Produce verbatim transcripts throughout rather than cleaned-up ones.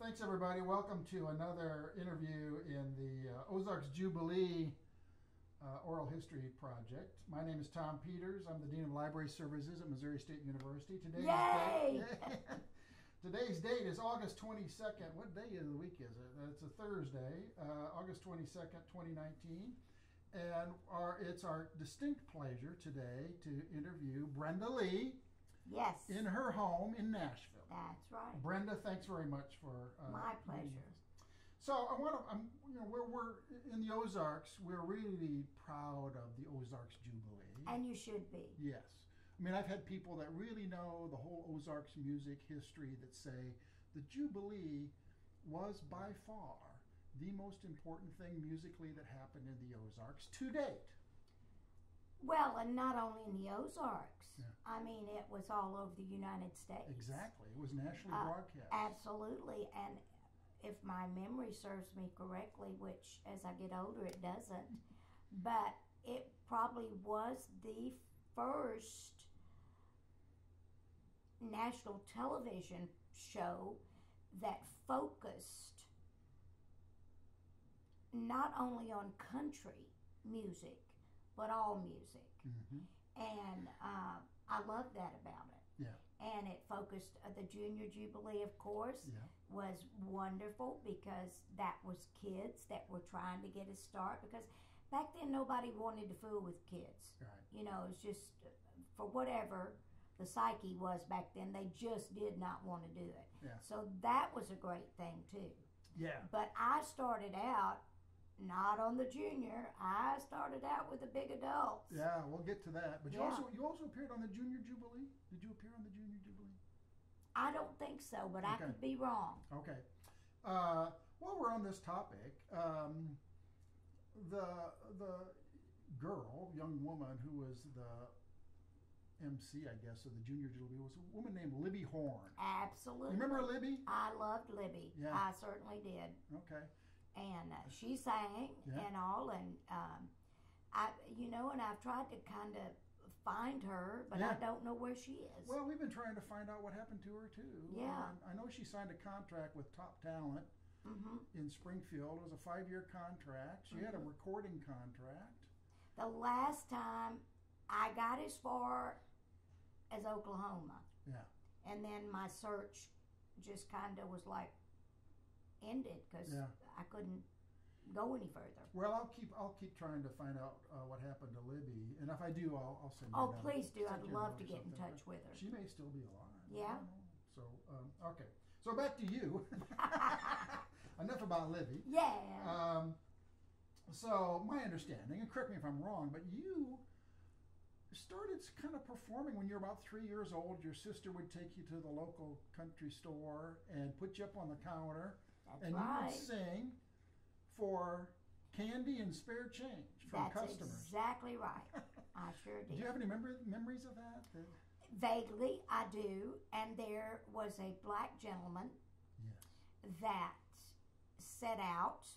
Thanks, everybody. Welcome to another interview in the uh, Ozarks Jubilee uh, Oral History Project. My name is Tom Peters. I'm the Dean of Library Services at Missouri State University. Today's Yay! Date, today's date is August twenty-second. What day of the week is it? It's a Thursday, uh, August twenty-second, twenty nineteen. And our, it's our distinct pleasure today to interview Brenda Lee. Yes. In her home in Nashville. That's right. Brenda, thanks very much for uh, my pleasure. So I want to, I'm, you know, we're, we're in the Ozarks. We're really proud of the Ozarks Jubilee. And you should be. Yes. I mean, I've had people that really know the whole Ozarks music history that say the Jubilee was by far the most important thing musically that happened in the Ozarks to date. Well, and not only in the Ozarks. Yeah. I mean, it was all over the United States. Exactly. It was nationally uh, broadcast. Absolutely. And if my memory serves me correctly, which as I get older it doesn't, but it probably was the first national television show that focused not only on country music, but all music. Mm-hmm. And uh, I love that about it. Yeah. And it focused, uh, the Junior Jubilee, of course, Yeah. was wonderful because that was kids that were trying to get a start. Because back then, nobody wanted to fool with kids. Right. You know, it's just, uh, for whatever the psyche was back then, they just did not want to do it. Yeah. So that was a great thing, too. Yeah. But I started out not on the junior. I started out with the big adults. Yeah, we'll get to that. But you Yeah. also you also appeared on the Junior Jubilee. Did you appear on the Junior Jubilee? I don't think so, but I Okay. could be wrong. Okay. Uh, while we're on this topic, um, the the girl, young woman who was the M C, I guess, of the Junior Jubilee was a woman named Libby Horne. Absolutely. You remember Libby? I loved Libby. Yeah. I certainly did. Okay. And uh, she sang Yeah. and all, and um, I, you know, and I've tried to kind of find her, but Yeah. I don't know where she is. Well, we've been trying to find out what happened to her too. Yeah. Um, I know she signed a contract with Top Talent hmm in Springfield. It was a five-year contract. She had a Mhm. recording contract. The last time I got as far as Oklahoma, Yeah. and then my search just kind of was like ended because Yeah. I couldn't go any further. Well, I'll keep I'll keep trying to find out uh, what happened to Libby, and if I do, I'll, I'll send you. Oh, a note. please do. Send I'd you a love note to or get in something. touch with her. She may still be alive. I Yeah. don't know. So um, okay. So back to you. Enough about Libby. Yeah. Um, so my understanding, and correct me if I'm wrong, but you started kind of performing when you were about three years old. Your sister would take you to the local country store and put you up on the counter, That's and right. you would sing for candy and spare change from That's customers. exactly right. I sure Do did. you have any memor- memories of that? That- Vaguely, I do. And there was a black gentleman Yes. that set out,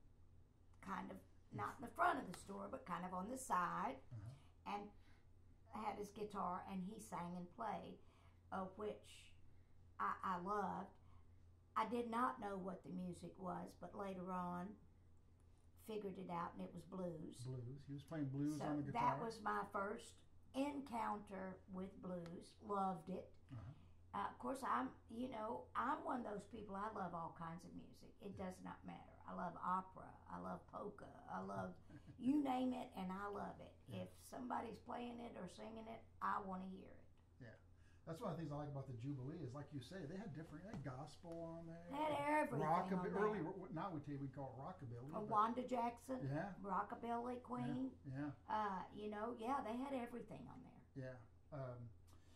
kind of not in the front of the store, but kind of on the side, Uh-huh. and had his guitar, and he sang and played, uh, which I, I loved. I did not know what the music was, but later on figured it out, and it was blues. Blues. He was playing blues So on the guitar. that was my first encounter with blues. Loved it. Uh-huh. Uh, of course, I'm, you know, I'm one of those people, I love all kinds of music. It does not matter. I love opera. I love polka. I love, you name it, and I love it. Yeah. If somebody's playing it or singing it, I want to hear it. Yeah. That's one of the things I like about the Jubilee is, like you say, they had different, they had gospel on there. They had everything Rockabilly. on there. Early, now we take, we call it rockabilly. A but- Wanda Jackson, Yeah. Rockabilly Queen, Yeah. uh, you know, yeah, they had everything on there. Yeah. Um,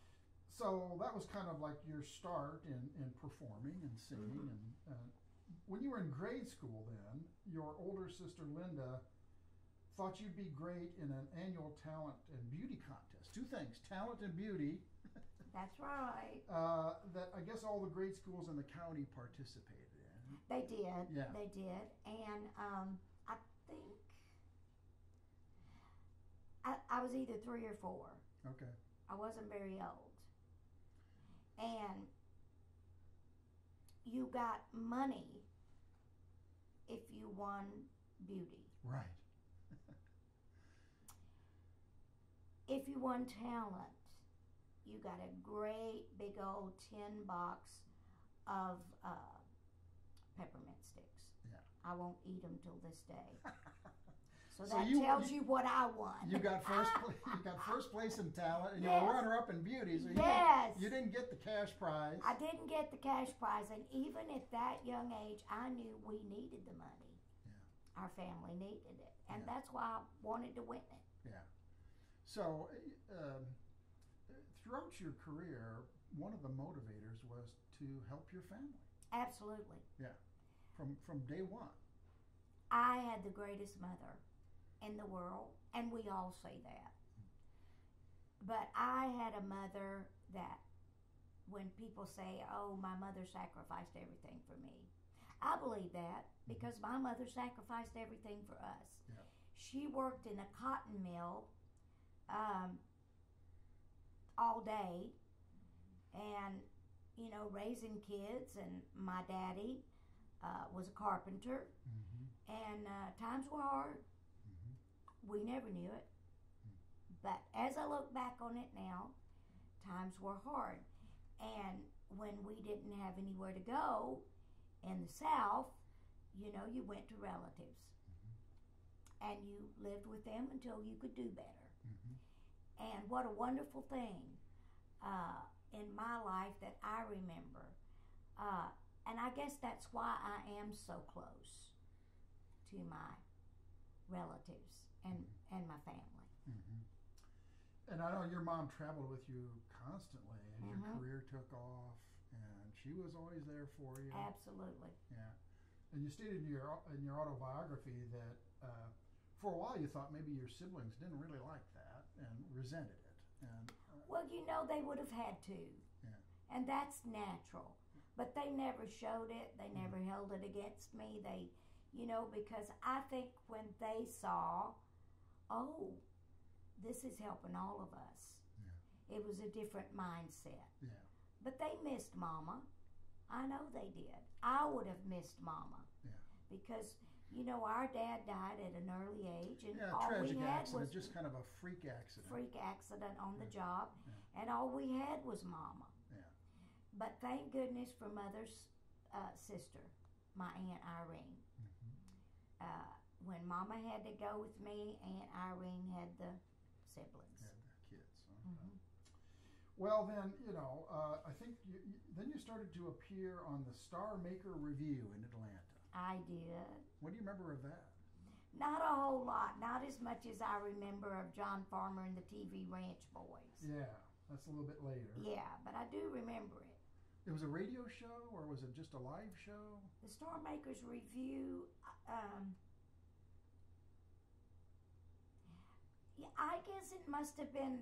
so that was kind of like your start in, in performing and singing. Mm-hmm. And uh, when you were in grade school, then your older sister Linda thought you'd be great in an annual talent and beauty contest. Two things: talent and beauty. That's right. Uh, that I guess all the grade schools in the county participated in. They did. Yeah. They did. And um, I think I, I was either three or four. Okay. I wasn't very old. And you got money if you won beauty. Right. If you won talent, you got a great big old tin box of uh, peppermint sticks. Yeah. I won't eat them till this day. So, So that you- tells you- you what I won. You got first. Pl- you got first place in talent, and you Yes. were runner-up in beauty. So you Yes. Didn't, you didn't get the cash prize. I didn't get the cash prize, and even at that young age, I knew we needed the money. Yeah. Our family needed it, and Yeah. that's why I wanted to win it. Yeah. So, um, throughout your career, one of the motivators was to help your family. Absolutely. From from day one. I had the greatest mother in the world, and we all say that. But I had a mother that, when people say, oh, my mother sacrificed everything for me, I believe that because my mother sacrificed everything for us. Yeah. She worked in a cotton mill um, all day and, you know, raising kids, and my daddy uh, was a carpenter, Mm-hmm. and uh, times were hard. Mm-hmm. We never knew it. But as I look back on it now, times were hard. And when we didn't have anywhere to go in the South, you know, you went to relatives. Mm-hmm. And you lived with them until you could do better. Mm-hmm. And what a wonderful thing uh, in my life that I remember. Uh, and I guess that's why I am so close to my relatives and, Mm-hmm. and my family. Mm-hmm. And I know your mom traveled with you constantly as Mhm. your career took off, and she was always there for you. Absolutely. Yeah. And you stated in your in your autobiography that uh, for a while you thought maybe your siblings didn't really like that and resented it. And uh, Well, you know, they would have had to. Yeah. And that's natural. But they never showed it. They never held it against me. They, you know, because I think when they saw, oh, this is helping all of us, Yeah. it was a different mindset. Yeah. But they missed Mama. I know they did. I would have missed Mama. Yeah. Because, you know, our dad died at an early age, and Yeah, all tragic we had accident, was just kind of a freak accident. freak accident on the Yeah. job, Yeah. and all we had was Mama. Yeah. But thank goodness for Mother's uh, sister, my Aunt Irene. Mm-hmm. Uh, when Mama had to go with me, Aunt Irene had the siblings. Had the kids. Huh? Mhm. Well, then, you know, uh, I think you, you, then you started to appear on the Starmaker Review in Atlanta. I did. What do you remember of that? Not a whole lot, not as much as I remember of John Farmer and the T V Ranch Boys. Yeah, that's a little bit later. Yeah, but I do remember it. It was a radio show, or was it just a live show? The Starmakers Review, um, yeah, I guess it must have been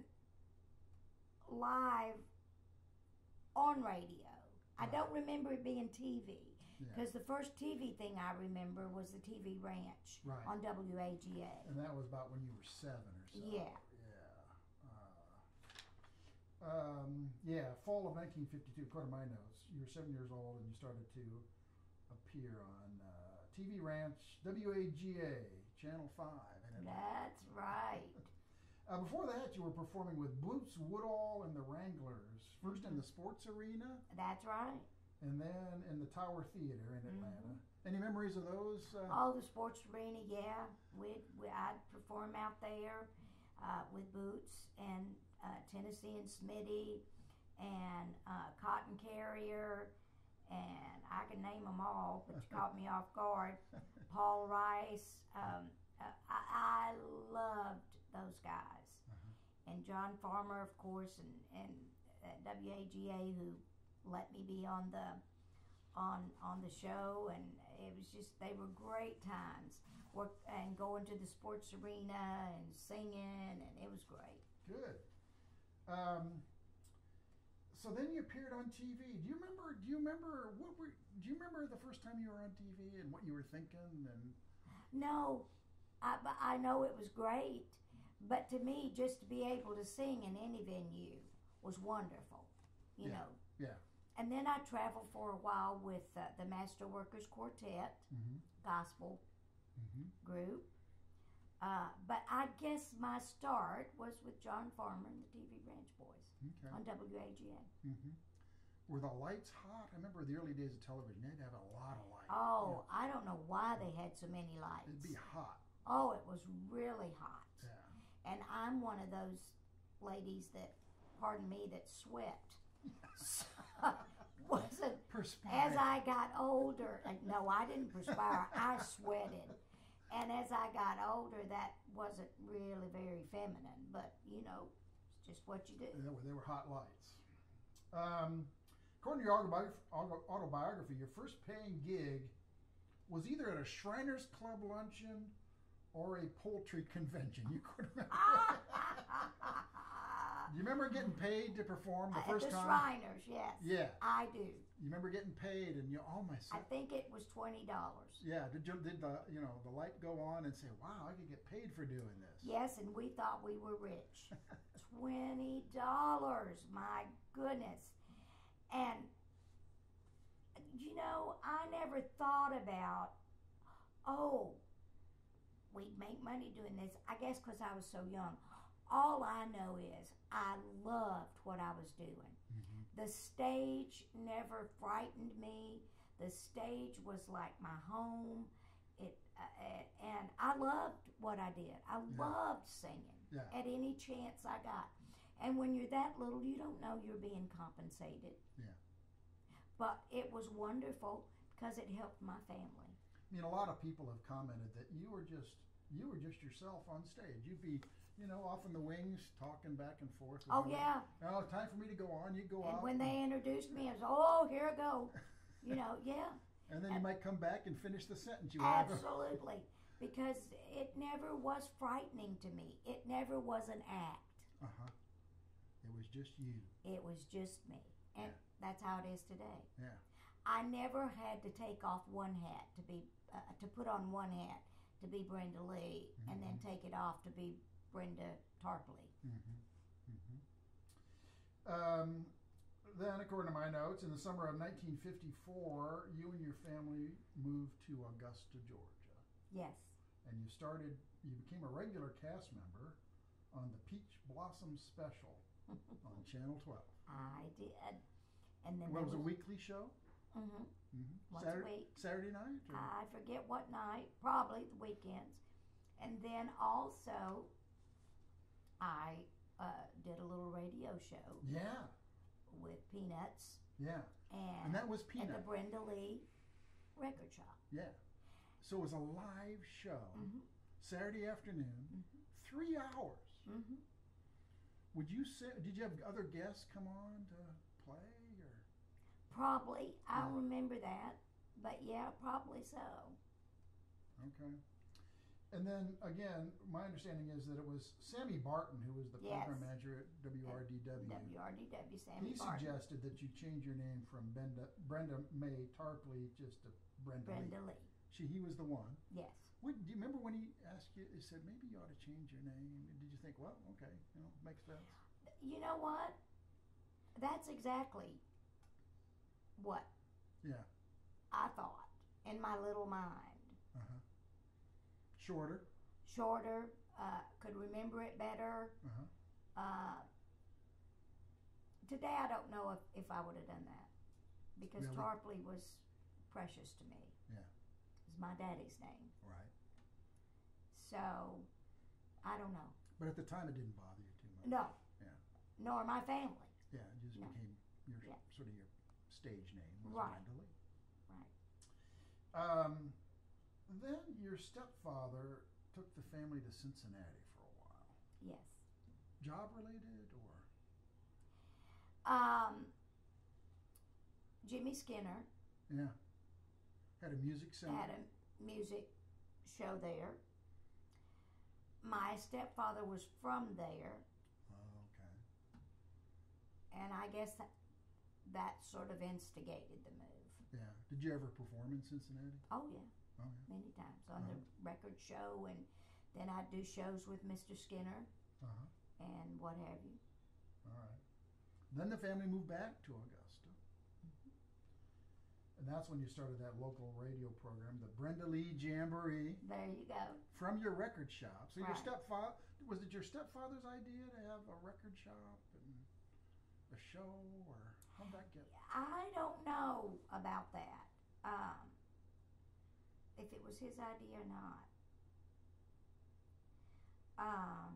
live on radio. I Right. don't remember it being T V. Yeah. Because the first T V thing I remember was the T V Ranch Right. on W A G A. And that was about when you were seven or so. Yeah. Yeah. Uh, um, yeah, fall of nineteen fifty-two, according to my notes. You were seven years old and you started to appear on uh, T V Ranch, W A G A, Channel five. In Atlanta. That's right. Uh, before that, you were performing with Boots, Woodall, and the Wranglers. First in the sports arena, That's right. and then in the Tower Theater in Atlanta. Any memories of those? Uh, Oh, the sports arena, yeah. We'd, we, I'd perform out there uh, with Boots and uh, Tennessee and Smitty and uh, Cotton Carrier, and I can name them all, but you caught me off guard. Paul Rice. Um, uh, I, I loved those guys. Uh-huh. And John Farmer, of course, and, and uh, W A G A, who let me be on the on on the show, and it was just, they were great times. Work and going to the sports arena and singing, and it was great. Good. Um, so then you appeared on T V. Do you remember? Do you remember what were? Do you remember the first time you were on T V and what you were thinking? And No, I, but I know it was great. But to me, just to be able to sing in any venue was wonderful. You Yeah. know. Yeah. And then I traveled for a while with uh, the Masterworkers Quartet, Mm-hmm. gospel Mm-hmm. group. Uh, but I guess my start was with John Farmer and the T V Ranch Boys Okay. on W A G A. Mm-hmm. Were the lights hot? I remember the early days of television. They'd have a lot of lights. Oh, I don't know why they had so many lights. It'd be hot. Oh, it was really hot. Yeah. And I'm one of those ladies that, pardon me, that sweat. So, wasn't Perspire. as I got older. uh, No, I didn't perspire. I sweated. And as I got older, that wasn't really very feminine. But you know, it's just what you do. They were, they were hot lights. Um, according to your autobiography, autobiography, your first paying gig was either at a Shriners Club luncheon or a poultry convention. You couldn't remember. Do you remember getting paid to perform the At first the time? Shriners, yes. Yeah. I do. You remember getting paid, and you oh my. I think it was twenty dollars. Yeah. Did you did the you know the light go on and say, wow, I could get paid for doing this? Yes, and we thought we were rich. Twenty dollars, my goodness. And you know, I never thought about, oh, we'd make money doing this. I guess because I was so young. All I know is I loved what I was doing. Mm-hmm. The stage never frightened me. The stage was like my home. It uh, and I loved what I did. I Yeah. loved singing Yeah. at any chance I got. And when you're that little, you don't know you're being compensated. Yeah. But it was wonderful because it helped my family. I mean, a lot of people have commented that you were just you were just yourself on stage. You'd be, you know, off in the wings, talking back and forth. with Oh them. yeah. Oh, time for me to go on. You go And out. when they introduced me, I was, oh, here I go. You know, yeah. and then you might come back and finish the sentence you have. Absolutely. Because it never was frightening to me. It never was an act. Uh huh. It was just you. It was just me. And Yeah. that's how it is today. Yeah. I never had to take off one hat to be, uh, to put on one hat to be Brenda Lee Mm-hmm. and then take it off to be Brenda Tarpley. Mm-hmm. Mm-hmm. Um, then, according to my notes, in the summer of nineteen fifty-four, you and your family moved to Augusta, Georgia. Yes. And you started, you became a regular cast member on the Peach Blossom Special on Channel twelve. I did. And then Well, it there was a weekly show? Mm-hmm. Mm-hmm. Once a Saturday, week. Saturday night? Or? I forget what night, probably the weekends. And then also, I uh, did a little radio show Yeah, with Peanuts yeah. and, And that was at Peanut. the Brenda Lee Record Shop. Yeah. So it was a live show, Mm-hmm. Saturday afternoon, Mm-hmm. three hours. Mm-hmm. Would you say, did you have other guests come on to play? Or? Probably. I Yeah. remember that. But yeah, probably so. Okay. And then again, my understanding is that it was Sammy Barton who was the Yes. program manager at W R D W. W R D W, Sammy He Barton. suggested that you change your name from Brenda, Brenda Mae Tarpley just to Brenda, Brenda Lee. Lee. She, he was the one. Yes. What, do you remember when he asked you, he said, maybe you ought to change your name? Did you think, well, okay, you know, makes sense? You know what? That's exactly what Yeah. I thought in my little mind. Uh-huh. Shorter? Shorter, uh, could remember it better. Uh-huh. Uh, today I don't know if, if I would have done that because Really? Tarpley was precious to me. Yeah. It's my daddy's name. Right. So, I don't know. But at the time, it didn't bother you too much. No. Yeah. Nor my family. Yeah, it just No. became your Yeah. sort of your stage name was Right. Brenda Lee. Right. Um, then your stepfather took the family to Cincinnati for a while. Yes. Job related or? Um, Jimmie Skinner Yeah. Had a music center. had a music show there. My stepfather was from there, Oh, okay. and I guess that, that sort of instigated the move. Yeah. Did you ever perform in Cincinnati? Oh, yeah. Oh, yeah. Many times on Uh-huh. the record show, and then I'd do shows with Mister Skinner Uh-huh. and what have you. All right. Then the family moved back to Augusta. And that's when you started that local radio program, the Brenda Lee Jamboree. There you go. From your record shop. So right. your stepfather, was it your stepfather's idea to have a record shop and a show, or how'd that get? I don't know about that. Um, if it was his idea or not. Um,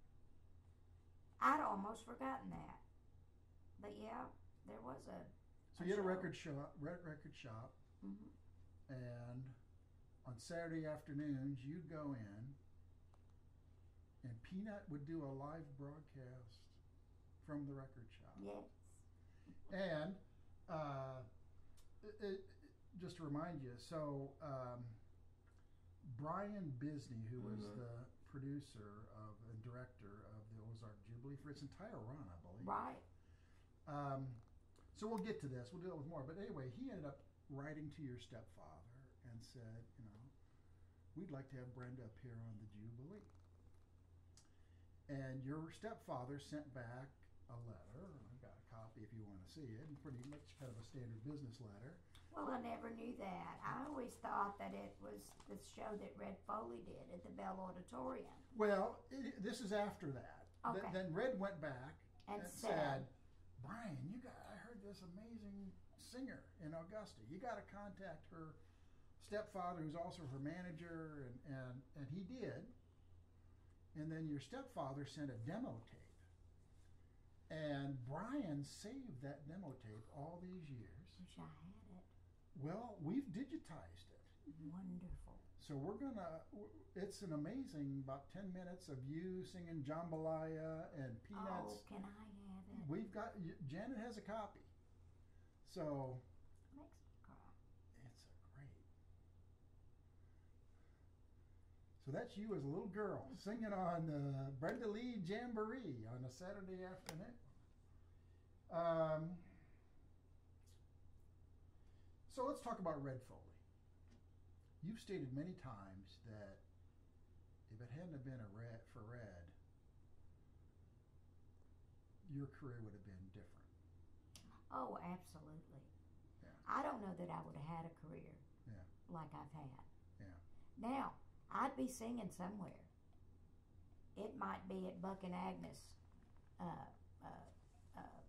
I'd almost forgotten that. But yeah, there was a. So you had a record shop, record shop, mm-hmm. and on Saturday afternoons you'd go in, and Peanut would do a live broadcast from the record shop. Yes. And uh, it, it, just to remind you, so um, Bryan Bisney, who was mm-hmm. the producer of and director of the Ozark Jubilee for its entire run, I believe. Right. Um, So we'll get to this. We'll deal with more. But anyway, he ended up writing to your stepfather and said, you know, we'd like to have Brenda appear on the Jubilee. And your stepfather sent back a letter. I've got a copy if you want to see it. And pretty much kind of a standard business letter. Well, I never knew that. I always thought that it was the show that Red Foley did at the Bell Auditorium. Well, it, this is after that. Okay. Th- then Red went back and, and said, said, Bryan, you got, I heard this amazing singer in Augusta. You got to contact her stepfather, who's also her manager, and, and, and he did. And then your stepfather sent a demo tape. And Bryan saved that demo tape all these years. Wish I had it. Well, we've digitized it. Wonderful. So we're gonna, it's an amazing about ten minutes of you singing Jambalaya and Peanuts. Oh, can I have it? We've got, Janet has a copy. So. Makes me cry. It's a great. So that's you as a little girl singing on the Brenda Lee Jamboree on a Saturday afternoon. Um, so let's talk about Red Foley. You've stated many times that if it hadn't have been a red, for Red, your career would have been different. Oh, absolutely. Yeah. I don't know that I would have had a career yeah. like I've had. Yeah. Now, I'd be singing somewhere. It might be at Buck and Agnes. Uh, uh, uh,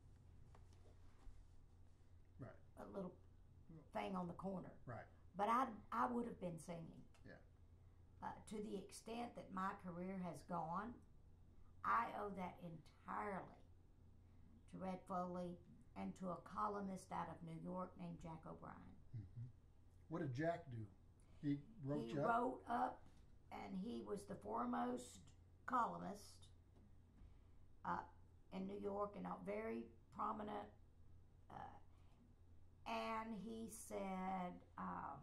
right. A little thing on the corner. Right. But I, I would have been singing. Yeah. Uh, to the extent that my career has gone, I owe that entirely to Red Foley and to a columnist out of New York named Jack O'Brien. Mm-hmm. What did Jack do? He wrote He you up? wrote up, and he was the foremost columnist uh, in New York and a very prominent. Uh, and he said, um,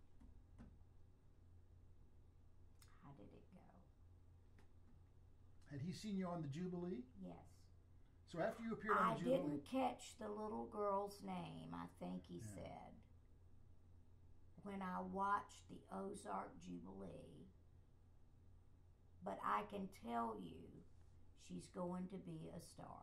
how did it go? Had he seen you on the Jubilee? Yes. So after you appeared on I the Jubilee, didn't catch the little girl's name, I think he Yeah. said. When I watched the Ozark Jubilee, but I can tell you she's going to be a star.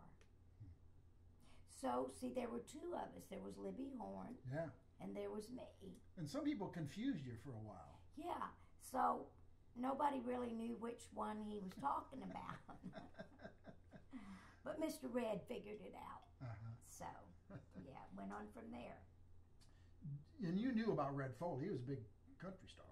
So, see, there were two of us. There was Libby Horne, yeah, and there was me. and some people confused you for a while. Yeah, so nobody really knew which one he was talking about. But Mister Red figured it out. Uh-huh. So, yeah, went on from there. And you knew about Red Foley. He was a big country star.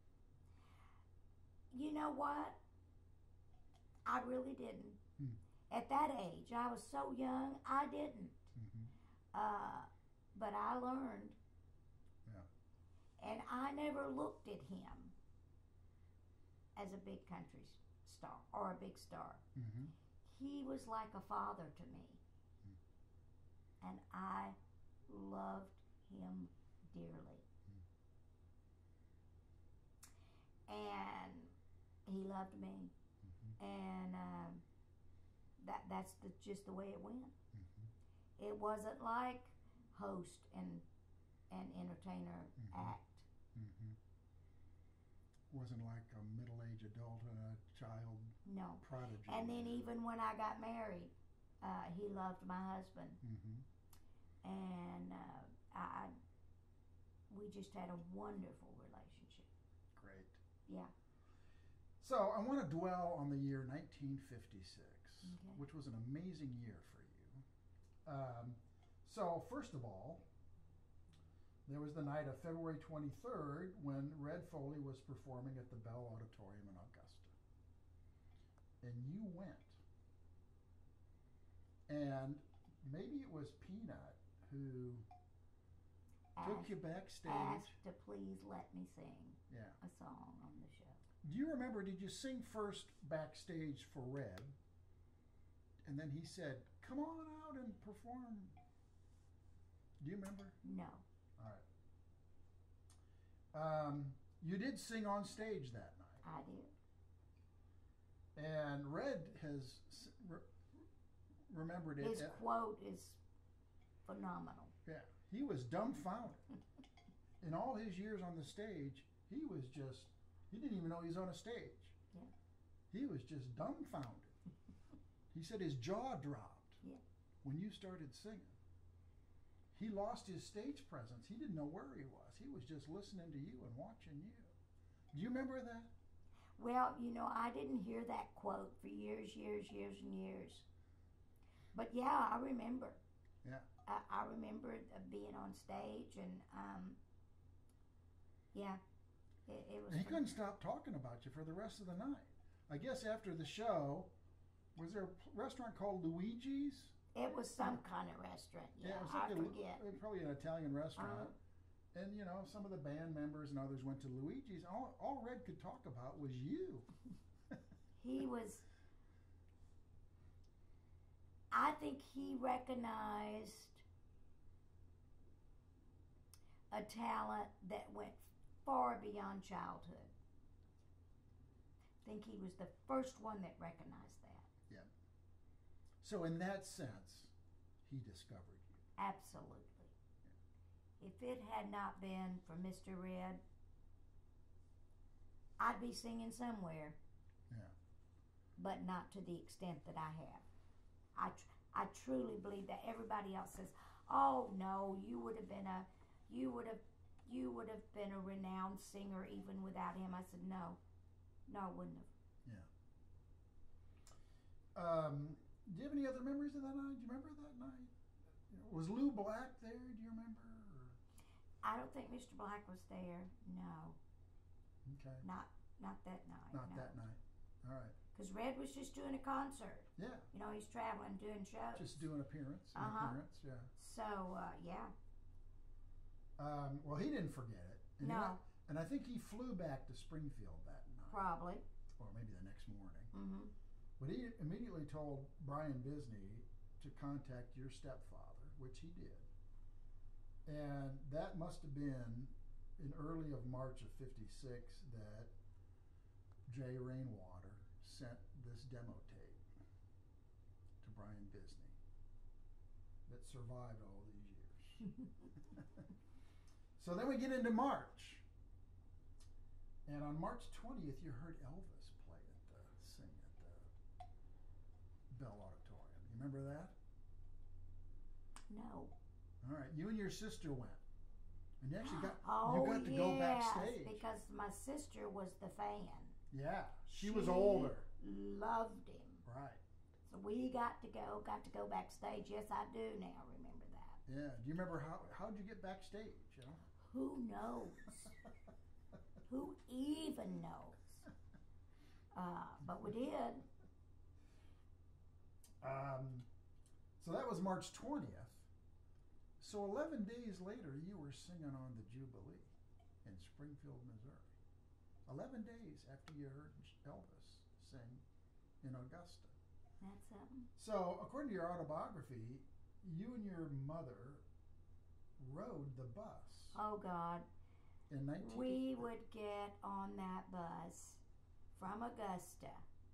You know what? I really didn't. Hmm. At that age, I was so young, I didn't. Mm-hmm. Uh, but I learned. Yeah. And I never looked at him as a big country star or a big star. Mm-hmm. He was like a father to me. Mm. And I loved him dearly. Mm. And he loved me. Mm-hmm. And um, that that's the, just the way it went. Mm-hmm. It wasn't like host and and entertainer Mm-hmm. act. Mm-hmm. Wasn't like a middle-aged adult and a child No. prodigy. And then even when I got married, uh, he loved my husband. Mm-hmm. And uh, I we just had a wonderful relationship. Great. Yeah. So I want to dwell on the year nineteen fifty-six, Okay. which was an amazing year for you. Um, so first of all, there was the night of February twenty-third when Red Foley was performing at the Bell Auditorium in Augusta. And you went. And maybe it was Peanut who took Asked, you backstage. asked to please let me sing Yeah. a song on the show. Do you remember, did you sing first backstage for Red? And then he said, come on out and perform. Do you remember? No. All right. Um, you did sing on stage that night. I did. And Red has s- re- remembered it. His at- quote is phenomenal. yeah, he was dumbfounded. In all his years on the stage, he was just, he didn't even know he was on a stage. Yeah. He was just dumbfounded. He said his jaw dropped Yeah. when you started singing. He lost his stage presence. He didn't know where he was. He was just listening to you and watching you. Do you remember that? Well, you know, I didn't hear that quote for years, years, years, and years. But yeah, I remember. Yeah. I, I remember uh, being on stage, and um, yeah, it, it was. And he fun. couldn't stop talking about you for the rest of the night. I guess after the show, was there a p- restaurant called Luigi's? It was some kind of restaurant. Yeah, it was I like a- forget. it was probably an Italian restaurant. Uh-huh. And, you know, some of the band members and others went to Luigi's. All, all Red could talk about was you. He was. I think he recognized a talent that went far beyond childhood. I think he was the first one that recognized that. Yeah. So in that sense, he discovered you. Absolutely. If it had not been for Mister Red, I'd be singing somewhere. Yeah. But not to the extent that I have. I, tr- I truly believe that. Everybody else says, "Oh no, you would have been a, you would have, you would have been a renowned singer even without him." I said, "No, no, I wouldn't have." Yeah. Um, do you have any other memories of that night? Do you remember that night? Was Lou Black there? Do you remember? Or? I don't think Mister Black was there. No, Okay. not not that night. Not no. that night. All right. Because Red was just doing a concert. Yeah. You know, he's traveling, doing shows. Just doing appearance. An Uh-huh. appearance. Yeah. So uh, yeah. Um, well, he didn't forget it. And No. I, and I think he flew back to Springfield that night. Probably. Or maybe the next morning. Mm-hmm. But he immediately told Bryan Bisney to contact your stepfather, which he did. And that must have been in early of March of fifty-six that Jay Rainwater sent this demo tape to Bryan Bisney that survived all these years. So then we get into March. And on March twentieth, you heard Elvis play at the, sing at the Bell Auditorium. You remember that? No. All right. You and your sister went. And you actually got, Oh, you got to yes, go backstage. because my sister was the fan. Yeah. She, was older. Loved him. Right. So we got to go, got to go backstage. Yes, I do now remember that. Yeah. Do you remember how, how'd you get backstage? You know? Who knows? Who even knows? Uh, but we did. Um, so that was March twentieth. So eleven days later, you were singing on the Jubilee in Springfield, Missouri. eleven days after you heard Elvis sing in Augusta. That's something. So, according to your autobiography, you and your mother rode the bus Oh God. in nineteen. We would get on that bus from Augusta,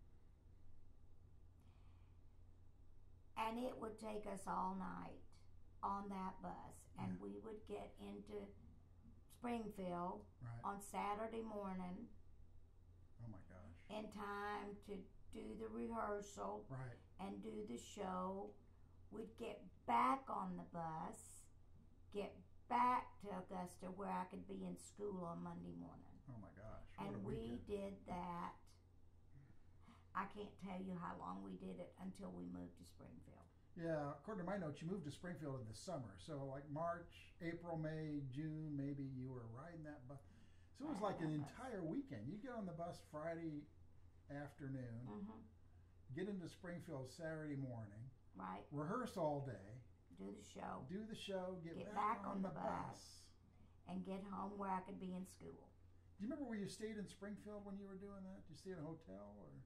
and it would take us all night on that bus, and Yeah. we would get into Springfield Right. on Saturday morning Oh my gosh. in time to do the rehearsal Right. and do the show. We'd get back on the bus, get back to Augusta where I could be in school on Monday morning. Oh my gosh. What And a we weekend. did that. I can't tell you how long we did it until we moved to Springfield. Yeah, according to my notes, you moved to Springfield in the summer. So like March, April, May, June, maybe you were riding that bus. So it was like an entire weekend. You get on the bus Friday afternoon, Mm-hmm. get into Springfield Saturday morning, Right. rehearse all day, Do the show do the show, get, Get back, back on, on the the bus. bus. and get home where I could be in school. Do you remember where you stayed in Springfield when you were doing that? Did you stay in a hotel or?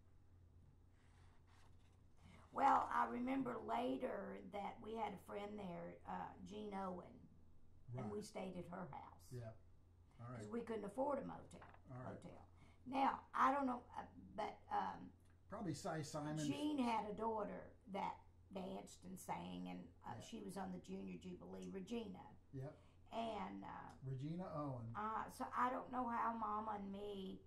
Well, I remember later that we had a friend there, uh, Jean Owen, Right. and we stayed at her house. Yeah. All right. Because we couldn't afford a motel. All right. Hotel. Now, I don't know, uh, but um, Probably Si Siman. Jean had a daughter that danced and sang, and uh, Yeah. she was on the Junior Jubilee, Regina. Yep. And uh, Regina Owen. uh, so I don't know how Mama and me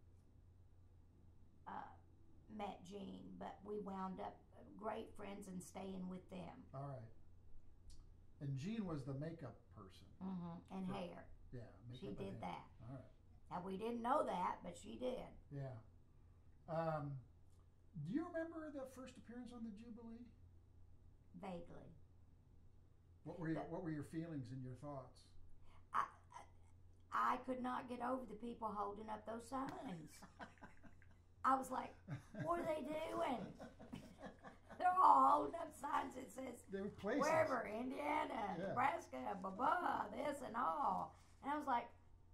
uh, met Jean, but we wound up great friends and staying with them. All right. And Jean was the makeup person. Mm-hmm. And Sure. hair. Yeah. Makeup She and did hair. that. All right. Now, we didn't know that, but she did. Yeah. Um, do you remember the first appearance on the Jubilee? Vaguely. What were your, The- what were your feelings and your thoughts? I, I, I could not get over the people holding up those signs. I was like, what are they doing? They're all holding up signs that says, There were places. wherever, Indiana, Yeah. Nebraska, blah, blah, this and all. And I was like,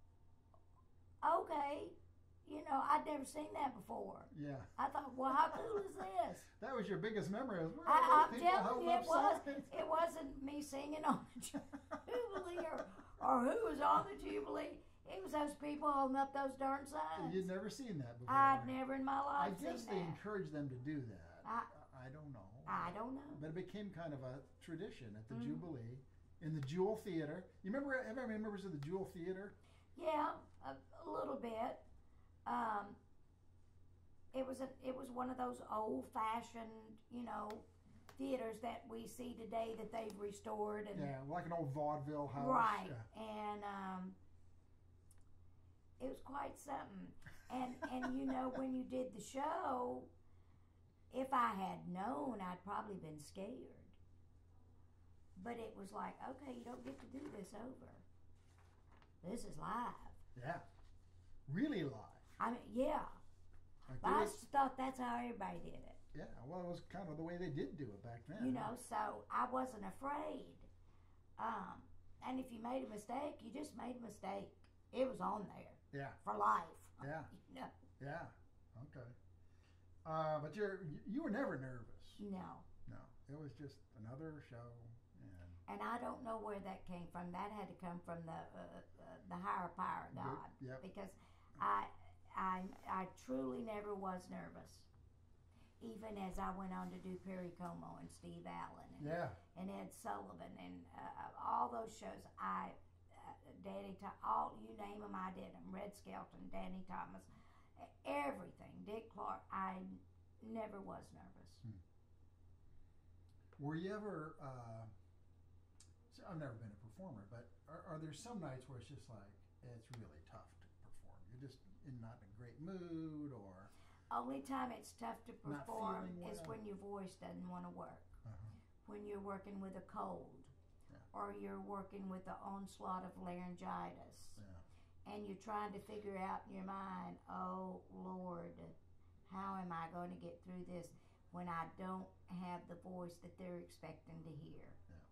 okay, you know, I'd never seen that before. Yeah. I thought, well, how cool is this? That was your biggest memory. Was, where are I, those I'm people telling holding you, up it was. signs? It wasn't me singing on the Jubilee or, or who was on the Jubilee. It was those people holding up those darn signs. You'd never seen that before. I'd never in my I life guess seen they that. encouraged them to do that. I- I don't know. I don't know. But it became kind of a tradition at the Mhm. Jubilee in the Jewell Theatre. You remember? Everybody remembers of the Jewell Theatre? Yeah, a, a little bit. Um, it was a, it was one of those old-fashioned, you know, theaters that we see today that they've restored and Yeah, like an old vaudeville house. right. Yeah. And um, it was quite something. And and you know, when you did the show, if I had known, I'd probably been scared. But it was like, okay, you don't get to do this over. This is live. Yeah. Really live. I mean, yeah. Like But there I was- just thought that's how everybody did it. yeah, well, it was kind of the way they did do it back then. You know, so I wasn't afraid. Um, and if you made a mistake, you just made a mistake. It was on there Yeah, for life. yeah, You know? yeah. Okay. Uh, but you're you, you were never nervous. No. No, it was just another show. And And I don't know where that came from. That had to come from the uh, uh, the higher power, God, Yep. because I I I truly never was nervous. Even as I went on to do Perry Como and Steve Allen and, Yeah. and Ed Sullivan and uh, all those shows, I uh, Danny Th- all you name them, I did them. Red Skelton, Danny Thomas, everything. Dick Clark. I never was nervous. Were you ever? Uh, so I've never been a performer, but are, are there some nights where it's just like it's really tough to perform? You're just in not in a great mood, or Only time it's tough to Not perform feeling is well. when your voice doesn't want to work. uh-huh. When you're working with a cold, Yeah. or you're working with the onslaught of laryngitis, Yeah. and you're trying to figure out in your mind, oh Lord, how am I going to get through this when I don't have the voice that they're expecting to hear?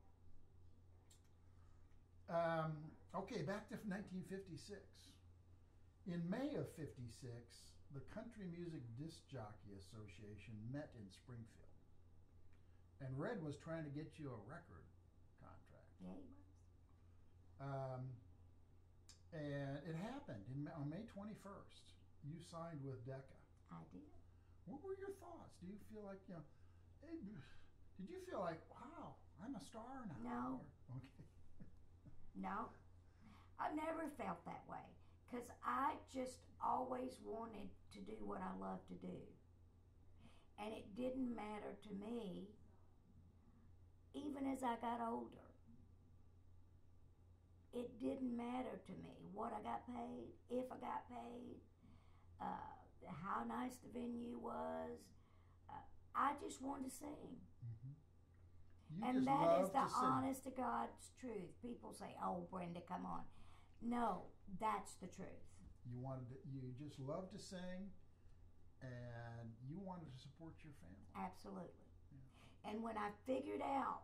Um, okay, back to nineteen fifty-six. In May of fifty-six, the Country Music Disc Jockey Association met in Springfield, and Red was trying to get you a record contract. Yeah, he was. Um, and it happened in, Ma- on May twenty-first. You signed with Decca. I did. What were your thoughts? Do you feel like, you know, eh, did you feel like, wow, I'm a star now? No. Or- okay. No, I never felt that way, because I just always wanted to do what I love to do. And it didn't matter to me, even as I got older. it didn't matter to me what I got paid, if I got paid, uh, how nice the venue was. Uh, I just wanted to sing. Mm-hmm. You and just that love is the to sing. honest to God's truth. People say, "Oh, Brenda, come on." No, that's the truth. You wanted to, you just love to sing, and you wanted to support your family. Absolutely. Yeah. And when I figured out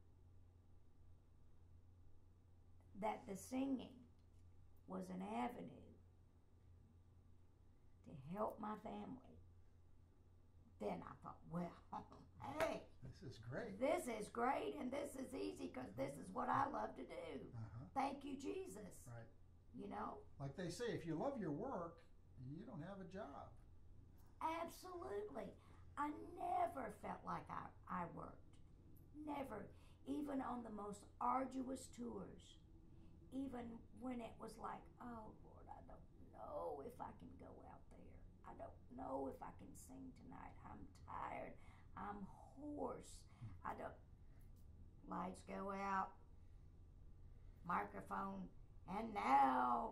that the singing was an avenue to help my family, then I thought, well, hey, this is great. This is great, and this is easy because this is what I love to do. Uh-huh. Thank you, Jesus. Right. You know? Like they say, if you love your work, you don't have a job. Absolutely. I never felt like I, I worked. Never. Even on the most arduous tours. Even when it was like, oh, Lord, I don't know if I can go out there. I don't know if I can sing tonight. I'm tired. I'm hoarse. I don't. Lights go out. Microphone. And now,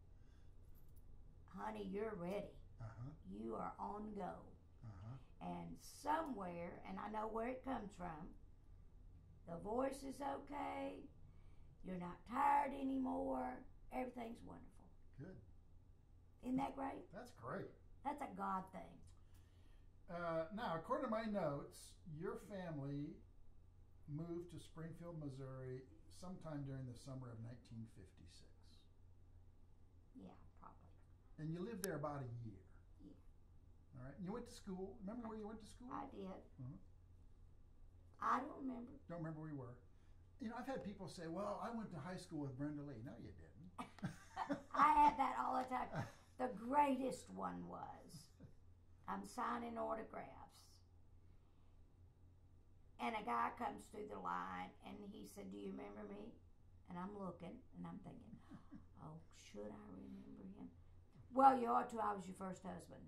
honey, you're ready. Uh-huh. You are on go. Uh-huh. And somewhere, and I know where it comes from, the voice is okay. You're not tired anymore. Everything's wonderful. Good. Isn't that great? That's great. That's a God thing. Uh, now, according to my notes, your family moved to Springfield, Missouri sometime during the summer of nineteen fifty-six. Yeah, probably. And you lived there about a year. Yeah. All right. And you went to school. Remember where you went to school? I did. Uh-huh. I don't remember. Don't remember where you were. You know, I've had people say, well, I went to high school with Brenda Lee. No, you didn't. I had that all the time. The greatest one was, I'm signing autographs. And a guy comes through the line and he said, do you remember me? And I'm looking and I'm thinking, oh, should I remember him? Well, you ought to. I was your first husband.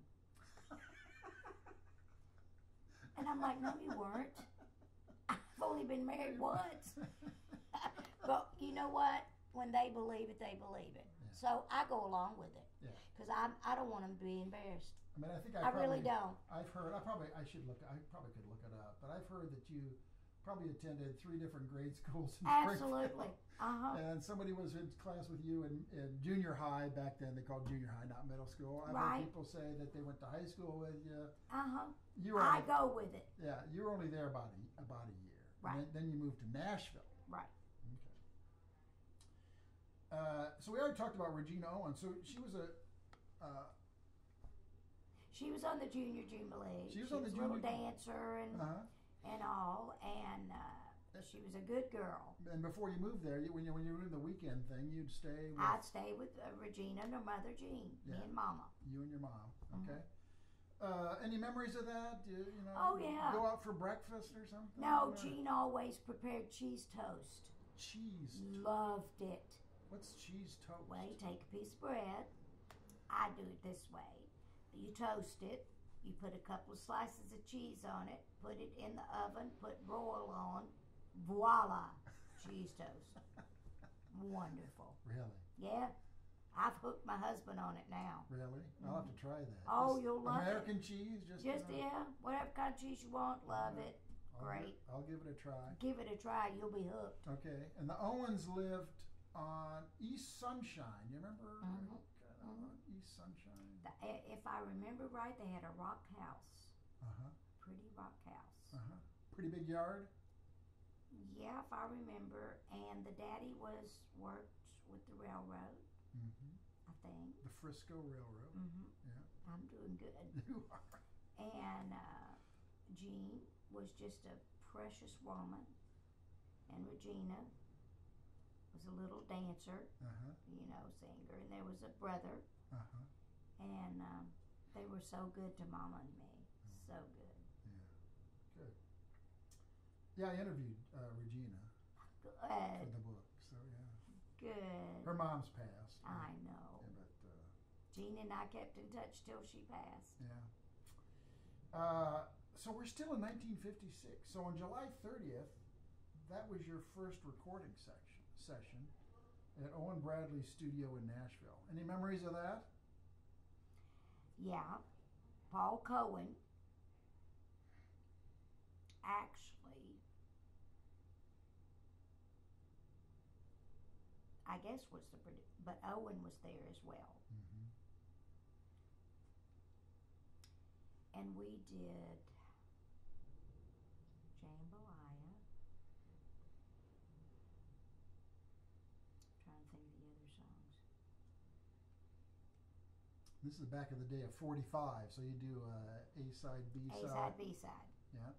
And I'm like, no, you weren't. I've only been married once. But you know what? When they believe it, they believe it. Yeah. So I go along with it. Yeah. Because I I don't want them to be embarrassed. I mean, I think I, I probably, really don't. I've heard. I probably. I should look. I probably could look it up. But I've heard that you probably attended three different grade schools in Absolutely. Springfield. Uh-huh. And somebody was in class with you in, in junior high back then. They called junior high, not middle school. I've Right. heard people say that they went to high school with you. Uh-huh. You were I only, go with it. Yeah, you were only there about a, about a year. Right. And then, then you moved to Nashville. Right. Okay. Uh, so we already talked about Regina Owens. So she was a. Uh, She was on the Junior Jubilee. She was she on was the a little Junior- dancer and uh-huh. and all, and uh, she was a good girl. And before you moved there, you, when you when you were doing the weekend thing, you'd stay with I'd stay with uh, Regina and her mother Jean, Yeah. me and Mama. you and your mom. Mhm. Okay. Uh, any memories of that? Do you, you know, Oh, yeah. go out for breakfast or something? No, Or Jean always prepared cheese toast. cheese. to- Loved it. What's cheese toast? Well, you take a piece of bread. I do it this way. You toast it. You put a couple of slices of cheese on it. Put it in the oven. Put broil on. Voila, cheese toast. Wonderful. Really? Yeah, I've hooked my husband on it now. Really? I'll have to try that. Oh, Just you'll love American it. cheese, just Just you know, yeah, whatever kind of cheese you want, love Yeah. it. I'll Great. Give, I'll give it a try. Give it a try, you'll be hooked. Okay. And the Owens lived on East Sunshine. You remember? Mhm. Uh, on East Sunshine. The, i- if I remember right, they had a rock house, Uh huh. pretty rock house. Uh huh. Pretty big yard. Yeah, if I remember. And the daddy was worked with the railroad, Mm-hmm. I think. The Frisco Railroad. Mm-hmm. Yeah. I'm doing good. You are. And uh, Jean was just a precious woman, and Regina was a little dancer, Uh huh. you know, singer, and there was a brother, Uh huh. and um, they were so good to Mama and me, so good. Yeah. Good. Yeah, I interviewed uh, Regina for Good, the book. So yeah. good. Her mom's passed. I know. Yeah, but uh, Jean and I kept in touch till she passed. yeah. Uh, so we're still in nineteen fifty-six. So on July thirtieth, that was your first recording section session at Owen Bradley's studio in Nashville. Any memories of that? Yeah. Paul Cohen actually, I guess was the producer, but Owen was there as well. Mm-hmm. And we did Jambalaya. Trying to think of the other songs. This is back in the day of forty-five, so you do uh, A side, B side. A side, B side. Yeah.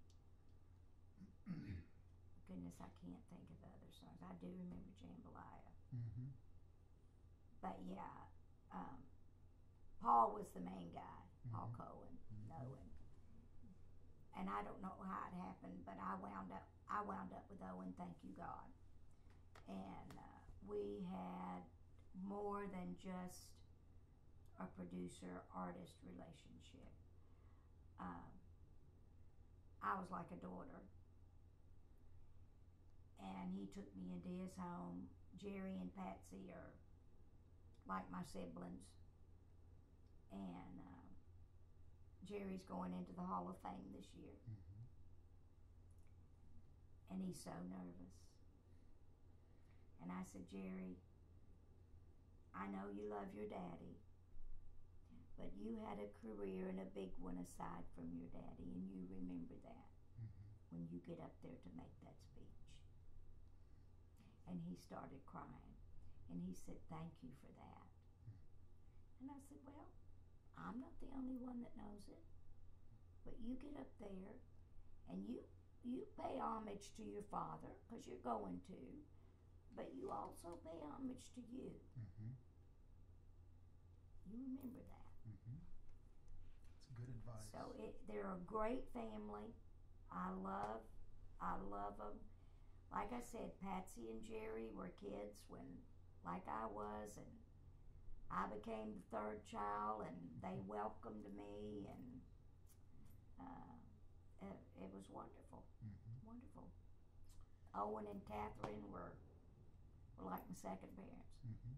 Goodness, I can't think of the other songs. I do remember Jambalaya. Mm-hmm. But yeah, um, Paul was the main guy. Mm-hmm. Paul Cohen, mm-hmm. Owen. And I don't know how it happened, but I wound up. I wound up with Owen. Thank you, God. And uh, we had more than just a producer-artist relationship. Um, I was like a daughter. And he took me into his home. Jerry and Patsy are like my siblings. And uh, Jerry's going into the Hall of Fame this year. Mm-hmm. And he's so nervous. And I said, Jerry, I know you love your daddy, but you had a career and a big one aside from your daddy, and you remember that mm-hmm. when you get up there to make that speech. And he started crying. And he said, thank you for that. Mm-hmm. And I said, well, I'm not the only one that knows it. But you get up there and you you pay homage to your father, because you're going to, but you also pay homage to you. Mm-hmm. You remember that. Mm-hmm. That's good advice. So it, they're a great family. I love, I love them. Like I said, Patsy and Jerry were kids when, like I was, and I became the third child, and they welcomed me, and uh, it, it was wonderful, mm-hmm. wonderful. Owen and Catherine were, were like my second parents. Mm-hmm.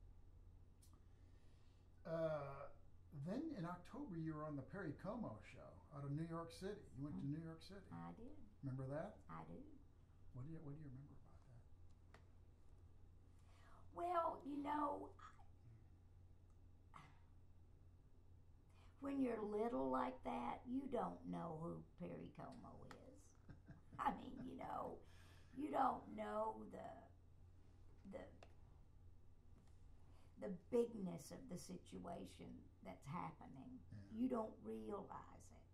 Uh, then in October, you were on the Perry Como show out of New York City. You went mm-hmm. to New York City. I did. Remember that? I do. What do you What do you remember about that? Well, you know, when you're little like that, you don't know who Perry Como is. I mean, you know, you don't know the the the bigness of the situation that's happening. Yeah. You don't realize it.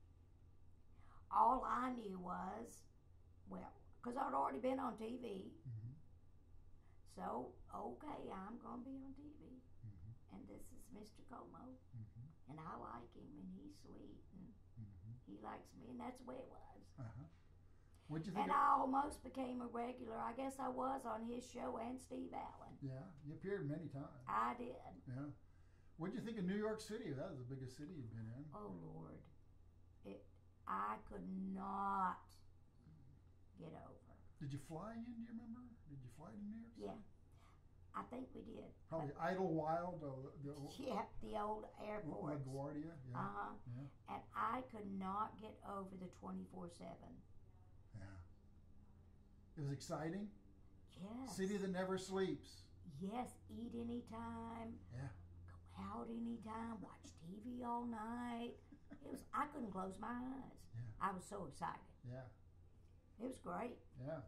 All I knew was, well, because I'd already been on T V. Mm-hmm. So, okay, I'm going to be on T V. Mm-hmm. And this is Mister Como. Mm-hmm. And I like him, and he's sweet, and mm-hmm. he likes me, and that's the way it was. Uh-huh. What'd you think? And of- I almost became a regular. I guess I was on his show and Steve Allen. Yeah, you appeared many times. I did. Yeah. What'd you think of New York City? That was the biggest city you'd been in. Oh, Lord. It. I could not get over. Did you fly in? Do you remember? Did you fly to New York City? Yeah. I think we did. Probably Idlewild. The, the, Yeah, the old airport. LaGuardia. Yeah. Uh-huh. Yeah. And I could not get over the twenty-four seven. Yeah. It was exciting. Yes. City that never sleeps. Yes, eat anytime. Yeah. Go out anytime. Watch T V all night. It was. I couldn't close my eyes. Yeah. I was so excited. Yeah. It was great. Yeah.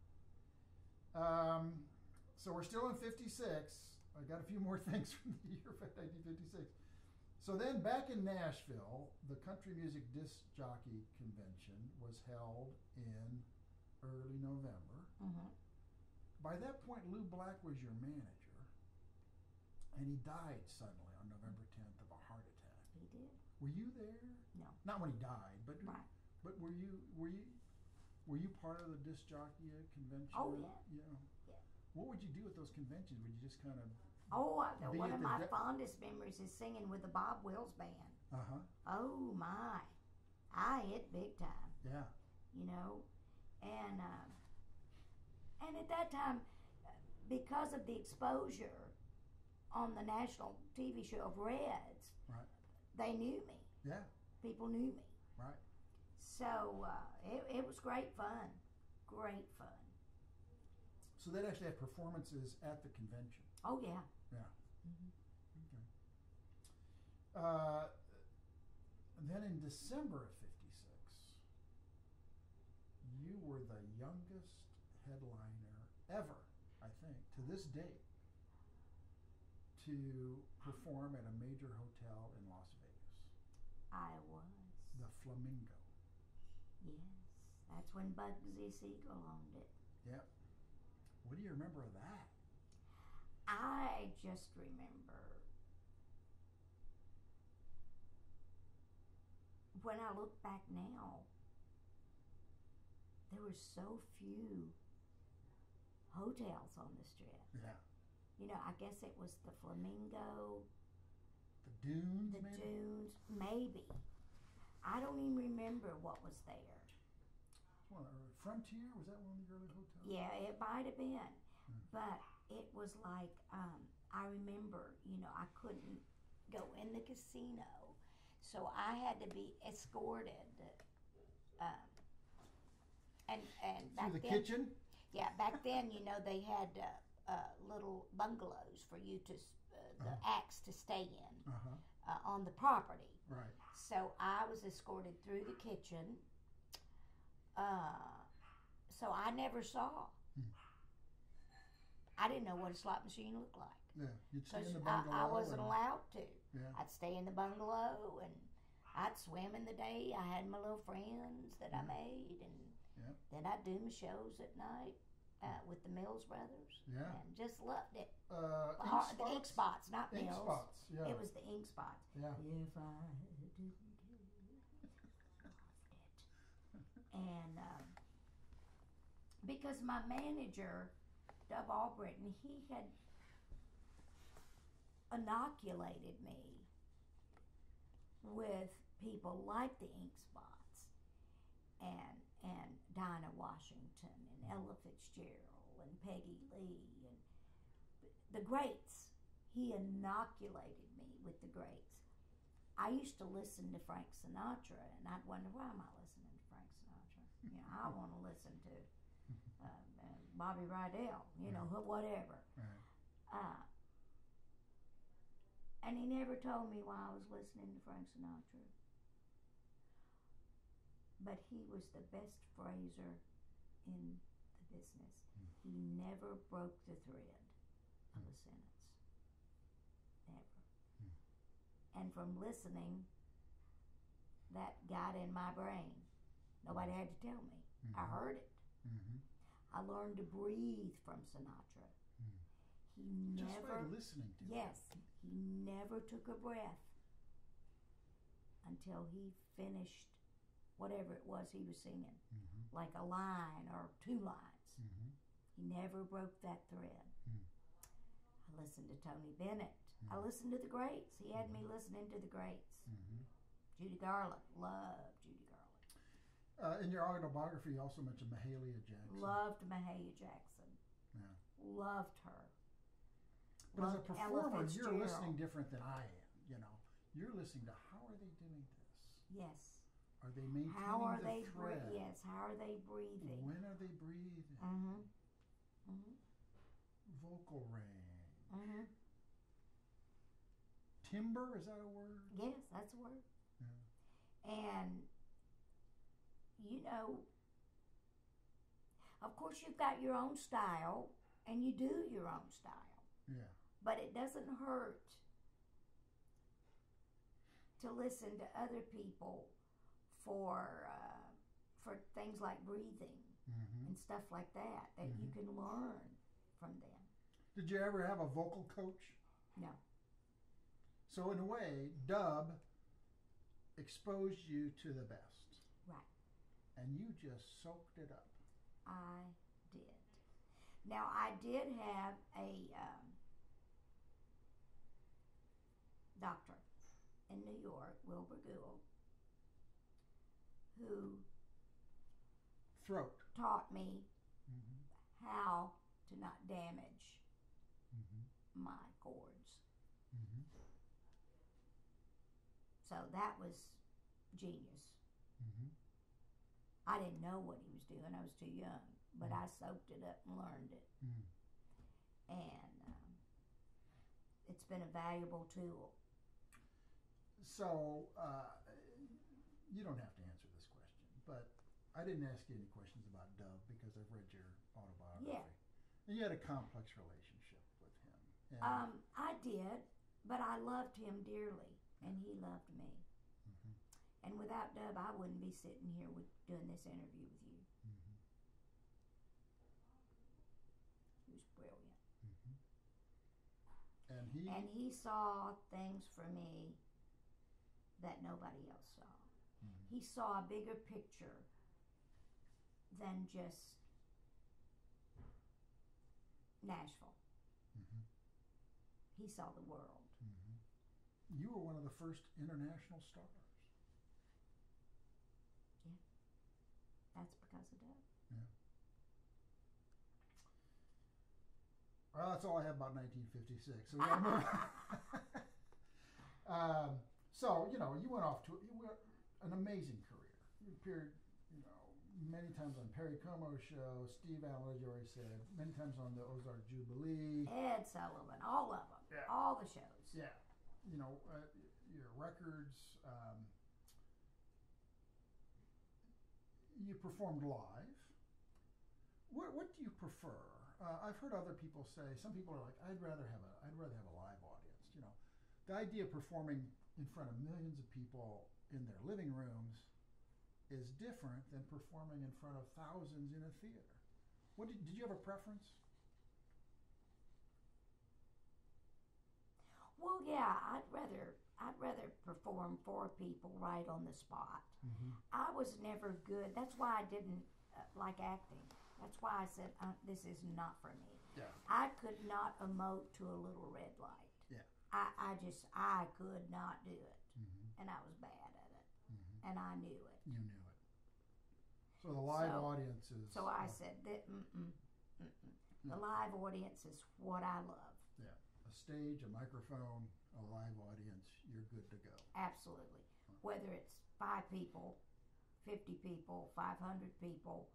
Um, so we're still in fifty-six. I got a few more things from the year of nineteen fifty-six. So then back in Nashville, the Country Music Disc Jockey Convention was held in early November. Mm-hmm. By that point, Lou Black was your manager, and he died suddenly on November tenth of a heart attack. He did. Were you there? No. Not when he died, but Right. but were you were you were you part of the disc jockey convention? Oh, yeah. Yeah. Yeah. What would you do at those conventions? Would you just kind of Oh, I, Be one at of the my de- fondest memories is singing with the Bob Wills Band. uh huh Oh my, I hit big time. yeah You know, and uh, and at that time, because of the exposure on the national T V show of Reds, right. they knew me. Yeah. People knew me. Right. So uh, it, it was great fun. Great fun. So they'd actually have performances at the convention. Oh, yeah. Yeah. Mm-hmm. Okay. Uh, then in December of fifty-six, you were the youngest headliner ever, I think, to this date, to perform at a major hotel in Las Vegas. I was. The Flamingo. Yes. That's when Bugsy Siegel owned it. Yep. What do you remember of that? I just remember when I look back now, there were so few hotels on the strip. Yeah. You know, I guess it was the Flamingo, The Dunes, the maybe? Dunes, maybe. I don't even remember what was there. Well, uh, Frontier, was that one of the early hotels? Yeah, it might have been. Hmm. But it was like, um, I remember, you know, I couldn't go in the casino. So I had to be escorted. Um, and and back Through the then, kitchen? yeah, back then, you know, they had uh, uh, little bungalows for you to, uh, the Uh-huh. acts to stay in Uh-huh. uh, on the property. Right. So I was escorted through the kitchen. Uh, so I never saw. Hmm. I didn't know what a slot machine looked like. Yeah. You'd stay in the Because bungalow. I, I wasn't and- allowed to. Yeah. I'd stay in the bungalow and I'd swim in the day. I had my little friends that I Yeah. made, and Yeah. then I'd do my shows at night uh, with the Mills Brothers. Yeah. And just loved it. Uh, The, ink har- spots? the ink spots, not Ink Mills. spots, yeah. It was the ink spots. Yeah. If I didn't do it. And um, because my manager, Dub Allbritten, he had inoculated me with people like the ink spots and and Dinah Washington and Ella Fitzgerald and Peggy Lee and the greats. He inoculated me with the greats. I used to listen to Frank Sinatra, and I'd wonder, why am I listening to Frank Sinatra? You know, I want to listen to uh, uh, Bobby Rydell, you know, wh- whatever. Right. Uh, and he never told me why I was listening to Frank Sinatra. But he was the best phraser in the business. Mm. He never broke the thread of a sentence. Never. Mm. And from listening, that got in my brain. Nobody had to tell me. Mm-hmm. I heard it. Mm-hmm. I learned to breathe from Sinatra. Mm. He Just never, by listening to it. yes, he never took a breath until he finished whatever it was he was singing, Mm-hmm. like a line or two lines. Mm-hmm. He never broke that thread. Mm. I listened to Tony Bennett. Mm. I listened to the greats. He had me listening to the greats. Mm-hmm. Judy Garland. Loved Judy Garland. Uh, in your autobiography, you also mentioned Mahalia Jackson. Loved Mahalia Jackson. Yeah. Loved her. But as a Loved Ella performer, you're Fitzgerald. listening different than I am. You know, you're listening to how are they doing this? Yes. Are they maintaining How are the they thread? bre- yes, how are they breathing? When are they breathing? Mm-hmm. Mm-hmm. Vocal range. Mm-hmm. Timbre, is that a word? Yes, that's a word. Yeah. And you know, of course you've got your own style and you do your own style. Yeah. But it doesn't hurt to listen to other people for uh, for things like breathing Mm-hmm. and stuff like that that you Mhm. can learn from them. Did you ever have a vocal coach? No. So in a way, Dub exposed you to the best. Right. And you just soaked it up. I did. Now I did have a um, doctor in New York, Wilbur Gould, who Throat. taught me Mm-hmm. how to not damage Mm-hmm. my chords. Mm-hmm. So that was genius. Mm-hmm. I didn't know what he was doing. I was too young, but Mm. I soaked it up and learned it. Mm. And um, it's been a valuable tool. So, uh, you don't have to answer this question, but I didn't ask you any questions about Dub because I've read your autobiography. Yeah. And you had a complex relationship with him. And, Um, I did, but I loved him dearly, and he loved me. Mhm. And without Dub, I wouldn't be sitting here with, doing this interview with you. Mhm. He was brilliant. Mhm. And he. And he saw things for me that nobody else saw. Mhm. He saw a bigger picture than just Nashville. Mhm. He saw the world. Mhm. You were one of the first international stars. That's because of Dub. Well, that's all I have about nineteen fifty-six. So, we gotta move. um, so you know, you went off to you were an amazing career. You appeared, you know, many times on Perry Como's show. Steve Allen, as you already said, many times on the Ozark Jubilee. Ed Sullivan, all of them, Yeah. all the shows. Yeah, you know, uh, your records. Um, you performed live. What what do you prefer? Uh, I've heard other people say. Some people are like, I'd rather have a I'd rather have a live audience. You know, the idea of performing in front of millions of people in their living rooms is different than performing in front of thousands in a theater. What did, did you have a preference? Well, yeah, I'd rather I'd rather perform for people right on the spot. Mm-hmm. I was never good. That's why I didn't uh, like acting. That's why I said uh, this is not for me. Yeah. I could not emote to a little red light. Yeah. I, I just I could not do it, Mm-hmm. and I was bad at it, Mm-hmm. and I knew it. You knew it. So the live So- audience is. So I uh, said that mm-mm, mm-mm. Yeah. The live audience is what I love. Yeah, a stage, a microphone, a live audience. You're good to go. Absolutely. Whether it's five people, fifty people, five hundred people,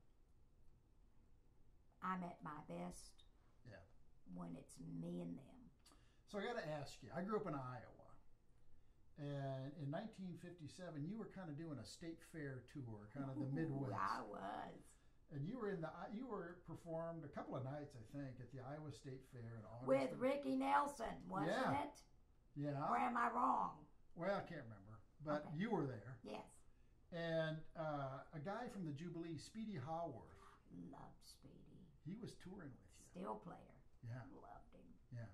I'm at my best. Yeah. When it's me and them. So I got to ask you. I grew up in Iowa, and in nineteen fifty-seven, you were kind of doing a state fair tour, kind of the Ooh, Midwest. I was. And you were in the you were performed a couple of nights, I think, at the Iowa State Fair in August. With Ricky Nelson, wasn't Yeah. it? Yeah. Or am I wrong? Well, I can't remember, but Okay. you were there. Yes. And uh, a guy from the Jubilee, Speedy Howarth, Loved Speedy. he was touring with you. Still player. Yeah. Loved him. Yeah.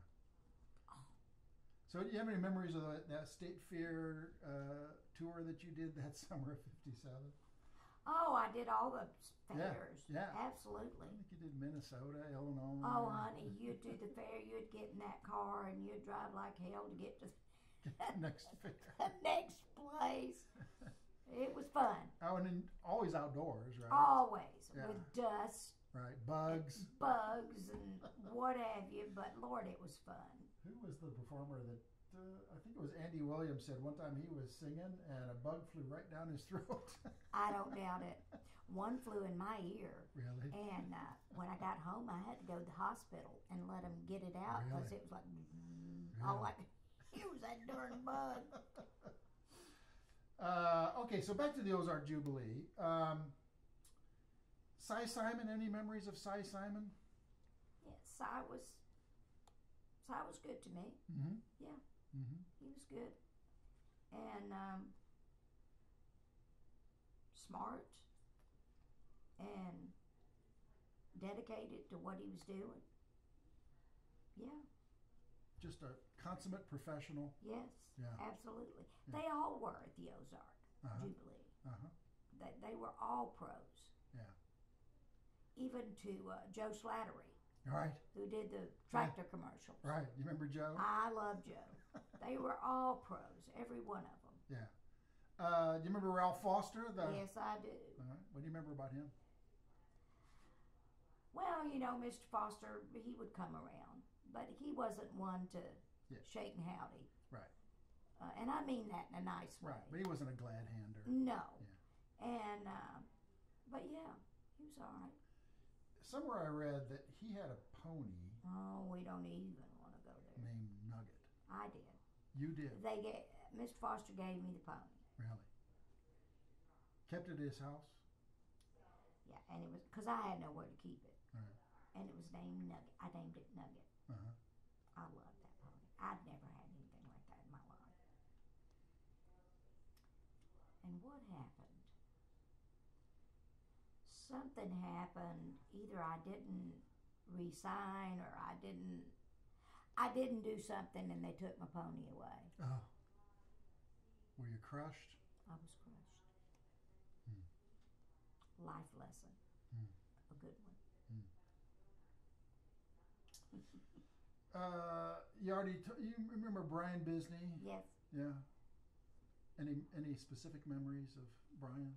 So do you have any memories of the, that state fair uh, tour that you did that summer of fifty-seven? Oh, I did all the fairs. Yeah, yeah. Absolutely. I think you did Minnesota, Illinois. Oh, honey, you'd do the fair, you'd get in that car, and you'd drive like hell to get to Get the next fair. the next place. It was fun. Oh, and then always outdoors, right? Always. Yeah. With dust, Right. Bugs. bugs, and what have you. But, Lord, it was fun. Who was the performer that, uh, I think it was Andy Williams said one time he was singing and a bug flew right down his throat. I don't doubt it. One flew in my ear. Really? And uh, when I got home, I had to go to the hospital and let them get it out because Really? it was like, all I could hear was that darn bug. Uh, okay, so back to the Ozark Jubilee. Um, Si Siman, any memories of Si Siman? Yes, Si was, Si was good to me. Mm-hmm. Yeah. Mm-hmm. He was good. And um, smart and dedicated to what he was doing. Yeah. Just a consummate professional. Yes. Yeah. Absolutely. Yeah. They all were at the Ozark Uh-huh. Jubilee. Uh-huh. They, they were all pros. Yeah. Even to uh, Joe Slattery, Right. who did the tractor commercials. Right. You remember Joe? I love Joe. They were all pros, every one of them. Yeah. Uh, do you remember Ralph Foster? The, Yes, I do. All right. What do you remember about him? Well, you know, Mister Foster, he would come around, but he wasn't one to Yeah. shake and howdy. Right. Uh, and I mean that in a nice way. Right, but he wasn't a glad hander. No. Yeah. And, uh, but yeah, he was all right. Somewhere I read that he had a pony Oh, we don't even want to go there. named Nugget. I did. You did? They gave, Mister Foster gave me the pony. Really? Kept it at his house? Yeah, and it was, because I had nowhere to keep it. Right. And it was named Nugget. I named it Nugget. Uh-huh. I love that pony. I'd never had anything like that in my life. And what happened? Something happened. Either I didn't resign or I didn't I didn't do something and they took my pony away. Oh. Were you crushed? I was crushed. Hmm. Life lesson. Hmm. A good one. Hmm. uh, you already t- you remember Bryan Bisney? Yes. Yeah. Any any specific memories of Bryan?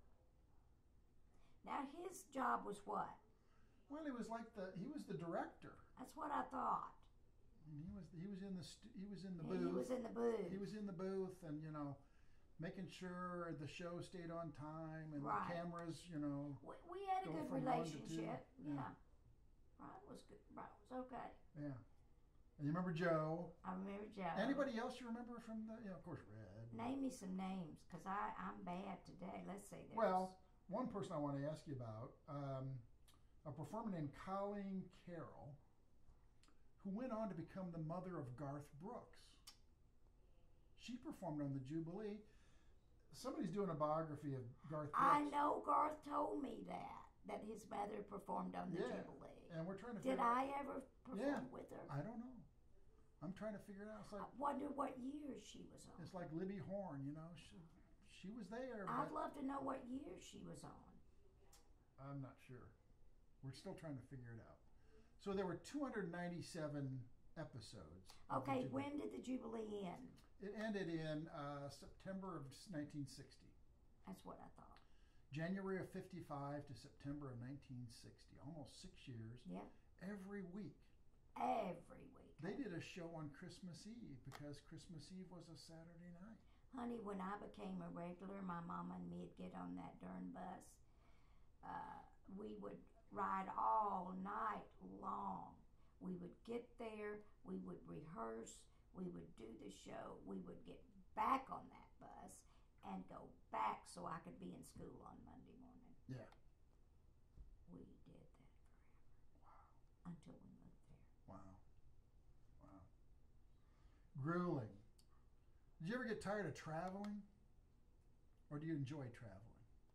Now his job was what? Well, he was like the he was the director. That's what I thought. And he was he was in the st- he was in the And booth. he was in the booth. He was in the booth, and you know, making sure the show stayed on time and Right. the cameras, you know. We, we had a Go good from one to two. relationship. Yeah. Yeah. Brian was good. Brian was okay. Yeah. And you remember Joe? I remember Joe. Anybody else you remember from the? You know, of course, Red. Name me some names, cause I I'm bad today. Let's see. There's, Well, one person I want to ask you about, um, a performer named Colleen Carroll, who went on to become the mother of Garth Brooks. She performed on the Jubilee. Somebody's doing a biography of Garth Brooks. I know Garth told me that that his mother performed on the Yeah. Jubilee. And we're trying to Did figure out. I ever perform Yeah. with her? I don't know. I'm trying to figure it out. It's like I wonder what year she was on. it's like Libby Horne, you know. She, she was there, I'd but love to know what year she was on. I'm not sure. We're still trying to figure it out. So there were two hundred ninety-seven episodes. of the Okay, Jubilee. when did the Jubilee end? It ended in uh, September of nineteen sixty. That's what I thought. January of fifty-five to September of nineteen sixty. Almost six years. Yeah. Every week. Every week. They did a show on Christmas Eve because Christmas Eve was a Saturday night. Honey, when I became a regular, my mama and me'd get on that darn bus. Uh, we would ride all night long. We would get there, we would rehearse, we would do the show, we would get back on that bus and go back so I could be in school on Monday morning. Yeah. We did that forever. Wow. Until we moved there. Wow. Wow. Grueling. Did you ever get tired of traveling? Or do you enjoy traveling?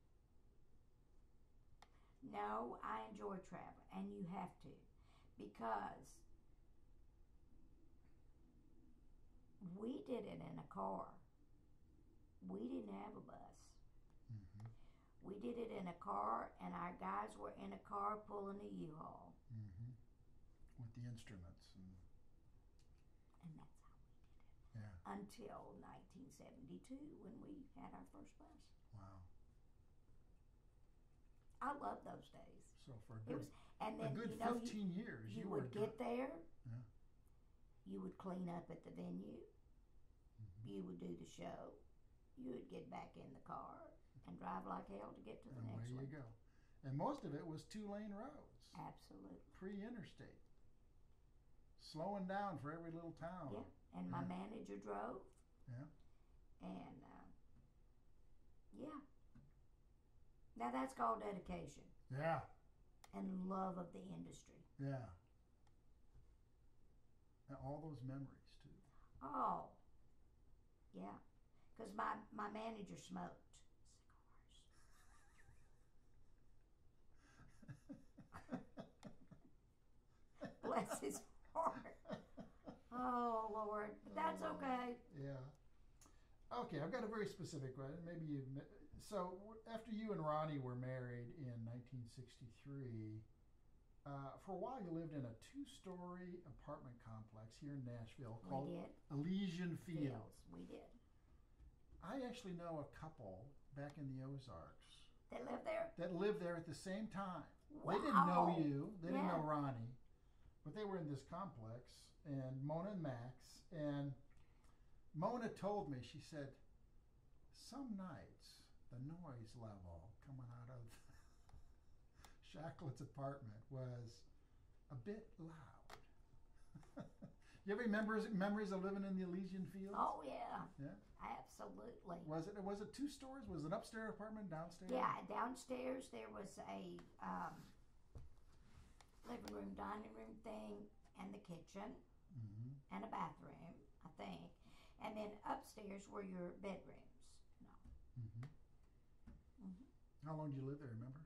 No, I enjoy traveling, and you have to, because we did it in a car. We didn't have a bus. Mm-hmm. We did it in a car, and our guys were in a car pulling a U-Haul. Mm-hmm. With the instruments. And, And that's how we did it. yeah. Until nineteen seventy-two, when we had our first bus. Wow. I love those days. So for a It good, was, and then a good you know, fifteen you, years, you you, would were get there. Yeah. You would clean up at the venue. Mm-hmm. You would do the show. You would get back in the car and drive like hell to get to the And next away one. you go. And most of it was two-lane roads, Absolutely. pre-interstate, slowing down for every little town. Yeah. And my Yeah. manager drove. Yeah. And uh, yeah. Now that's called dedication Yeah. and love of the industry. Yeah. And all those memories too. Oh, yeah. Because my, my manager smoked cigars. Bless his heart. Oh, Lord. But that's okay. Yeah. Okay, I've got a very specific one. Maybe you. So after you and Ronnie were married in nineteen sixty-three, uh, for a while you lived in a two-story apartment complex here in Nashville called We did. Elysian Fields. Fields. We did. I actually know a couple back in the Ozarks They live there? that lived there at the same time. Wow. They didn't know you. They didn't Yeah. know Ronnie. But they were in this complex, and Mona and Max. And Mona told me, she said, some nights the noise level coming out of Shacklett's apartment was a bit loud. You have any memories, memories of living in the Elysian Fields? Oh yeah. Yeah. Absolutely. Was it was it two stories? Was it an upstairs apartment, downstairs? Yeah, downstairs there was a um, living room, dining room thing, and the kitchen, mm-hmm. and a bathroom, I think. And then upstairs were your bedrooms. No. Mm-hmm. Mm-hmm. How long did you live there, remember?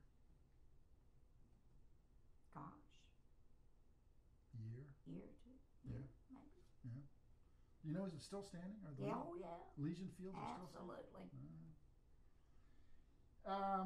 Gosh. Year? Year or two. Yeah. Year, maybe. Yeah. You know, is it still standing? Are the Yeah, oh yeah. Elysian Fields are still standing? Absolutely. Uh, um,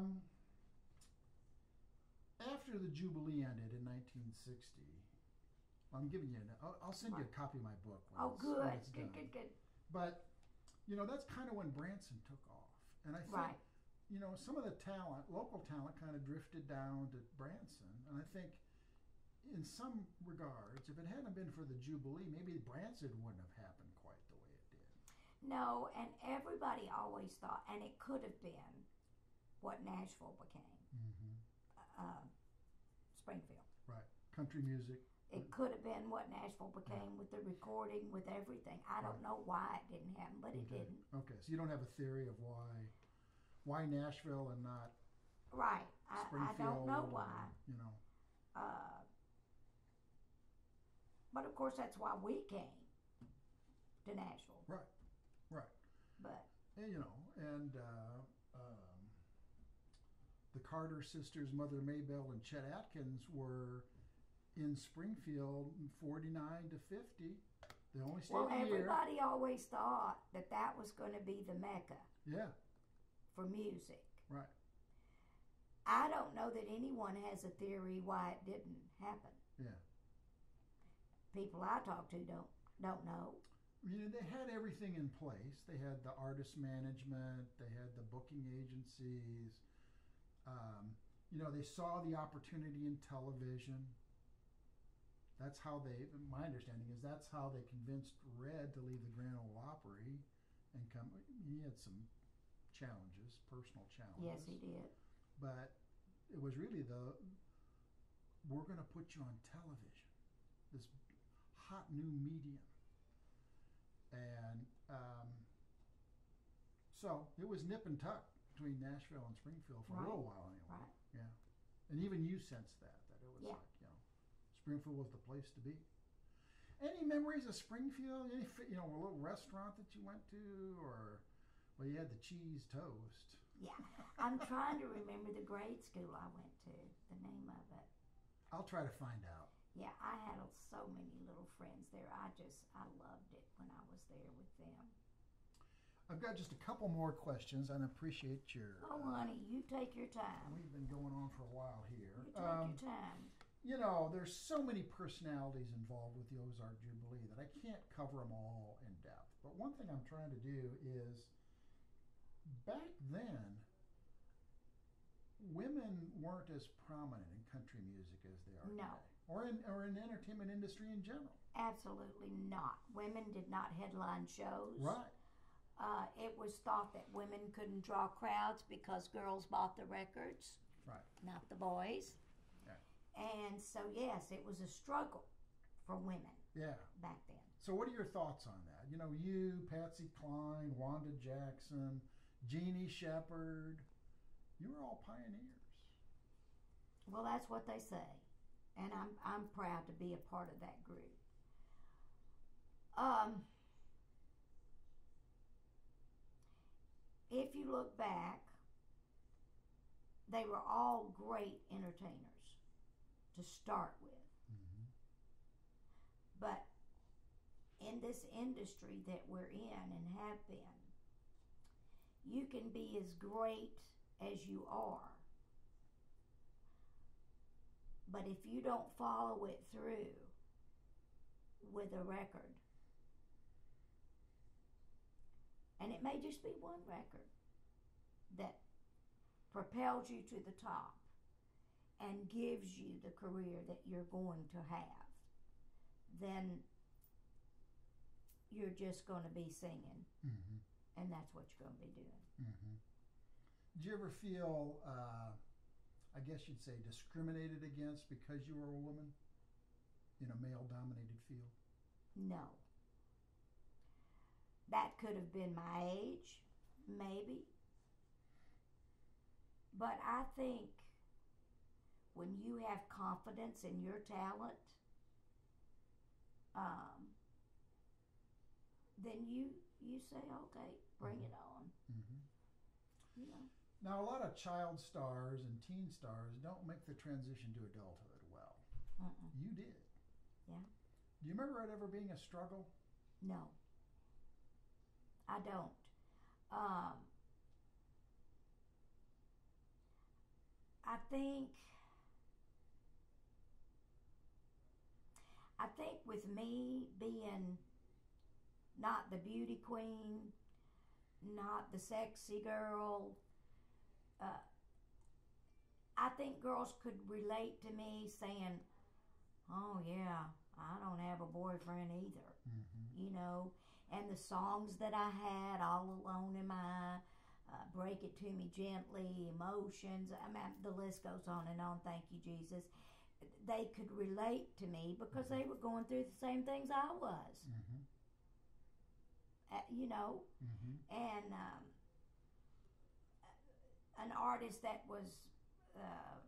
after the Jubilee ended in nineteen sixty, I'm giving you, an, I'll, I'll send you a copy of my book. When Oh, it's, good. when it's Good, done. good, good. But, you know, that's kind of when Branson took off. And I think, Right. you know, some of the talent, local talent, kind of drifted down to Branson. And I think, in some regards, if it hadn't been for the Jubilee, maybe Branson wouldn't have happened quite the way it did. No, and everybody always thought, and it could have been what Nashville became, Mm-hmm. uh, Springfield. Right. Country music. It could have been what Nashville became with the recording, with everything. I don't Right. know why it didn't happen, but it Okay. didn't. Okay, so you don't have a theory of why why Nashville and not Right. I, I Springfield? don't know or, why. You know. Uh, but of course, that's why we came to Nashville. Right. Right. But And, you know, and uh, um, the Carter sisters, Mother Maybelle and Chet Atkins, were in Springfield forty-nine to fifty. They only stayed well, a year. everybody always thought that that was going to be the Mecca Yeah. for music. Right. I don't know that anyone has a theory why it didn't happen. Yeah. People I talk to don't don't know. You know, they had everything in place. They had the artist management. They had the booking agencies. Um, you know, they saw the opportunity in television. That's how they, my understanding is that's how they convinced Red to leave the Grand Ole Opry and come. He had some challenges, personal challenges. Yes, he did. But it was really the, we're going to put you on television, this hot new medium. And um, so it was nip and tuck between Nashville and Springfield for Right. a little while anyway. Right. Yeah. And even you sensed that, that it was Yeah. like, you know, Springfield was the place to be. Any memories of Springfield? Any, fi- you know, a little restaurant that you went to, or, well, you had the cheese toast. Yeah. I'm trying to remember the grade school I went to, the name of it. I'll try to find out. Yeah, I had so many little friends there. I just, I loved it when I was there with them. I've got just a couple more questions, and I appreciate your. Oh, uh, honey, you take your time. We've been going on for a while here. You take Um, your time. You know, there's so many personalities involved with the Ozark Jubilee that I can't cover them all in depth. But one thing I'm trying to do is, back then, women weren't as prominent in country music as they are No. today, or in or in the entertainment industry in general. Absolutely not. Women did not headline shows. Right. Uh, it was thought that women couldn't draw crowds because girls bought the records, Right. not the boys. Yeah. And so, yes, it was a struggle for women Yeah. back then. So what are your thoughts on that? You know, you, Patsy Cline, Wanda Jackson, Jeannie Shepherd, you were all pioneers. Well, that's what they say, and I'm I'm proud to be a part of that group. Um, if you look back, they were all great entertainers to start with, Mm-hmm. but in this industry that we're in and have been, you can be as great as you are, but if you don't follow it through with a record, and it may just be one record that propels you to the top, and gives you the career that you're going to have, then you're just going to be singing, mm-hmm. and that's what you're going to be doing. Mm-hmm. Did you ever feel, uh, I guess you'd say, discriminated against because you were a woman in a male-dominated field? No. That could have been my age, maybe. But I think when you have confidence in your talent, um, then you you say, okay, bring mm-hmm. it on. Mm-hmm. You know. Now, a lot of child stars and teen stars don't make the transition to adulthood well. Uh-uh. You did. Yeah. Do you remember it ever being a struggle? No. I don't. Um, I think I think with me being not the beauty queen, not the sexy girl, uh, I think girls could relate to me saying, oh yeah, I don't have a boyfriend either, mm-hmm. you know, and the songs that I had, All Alone in My, uh, Break It To Me Gently, Emotions, I mean, the list goes on and on, thank you, Jesus. They could relate to me because mm-hmm. they were going through the same things I was, mm-hmm. uh, you know, mm-hmm. and um, an artist that was uh,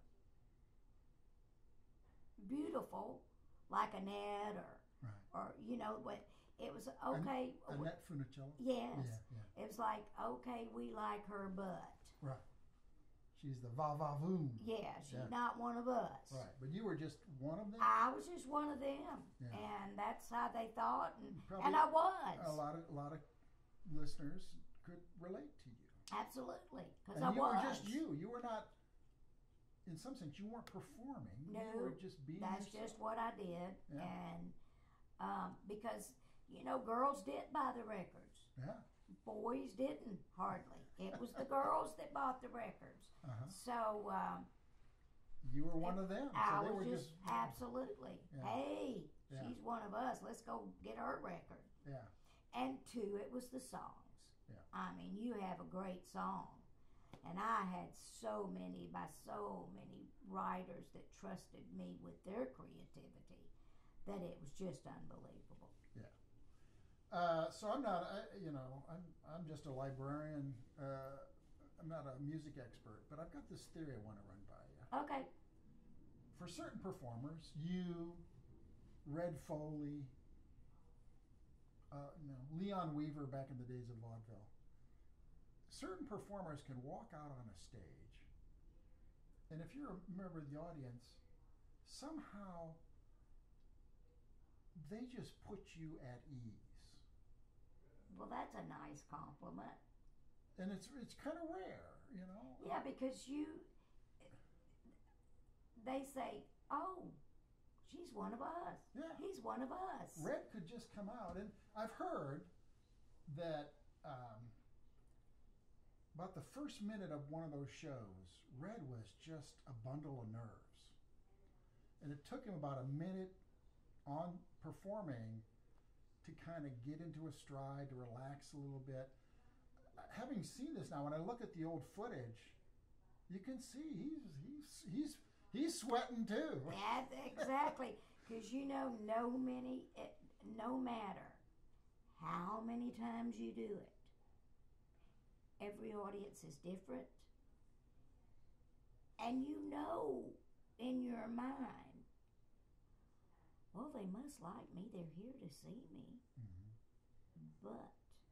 beautiful, like Annette or, right. or you know, but it was okay. An- Annette Funicello? Yes. Yeah, yeah. It was like, okay, we like her, but. Right. She's the va-va-voom. Yeah, she's yeah. not one of us. Right, but you were just one of them? I was just one of them. Yeah. And that's how they thought, and, Probably and I was. A lot of a lot of listeners could relate to you. Absolutely, because And I you was. were just you. You were not, in some sense, you weren't performing. No, you were just being that's yourself. just what I did. Yeah. And um, because, you know, girls did buy the records. Yeah. Boys didn't, hardly. It was the girls that bought the records. Uh-huh. So um, you were one of them. I so they was were just, just absolutely. Yeah. Hey, Yeah. she's one of us. Let's go get her record. Yeah. And two, it was the songs. Yeah. I mean, you have a great song. And I had so many, by so many writers that trusted me with their creativity that it was just unbelievable. Yeah. Uh, so I'm not, I, you know, I'm I'm just a librarian. Uh, I'm not a music expert, but I've got this theory I want to run by you. Okay. For certain performers, you, Red Foley, uh, you know, Leon Weaver back in the days of vaudeville, certain performers can walk out on a stage, and if you're a member of the audience, somehow they just put you at ease. Well, that's a nice compliment. And it's it's kind of rare, you know? Yeah, because you, they say, oh, she's one of us. Yeah. He's one of us. Red could just come out, and I've heard that um, about the first minute of one of those shows, Red was just a bundle of nerves. And it took him about a minute on performing to kind of get into a stride, to relax a little bit. Having seen this now, when I look at the old footage, you can see he's he's he's he's sweating too. That's exactly, because you know, no many, it, no matter how many times you do it, every audience is different, and you know in your mind, well, they must like me. They're here to see me, Mm-hmm. but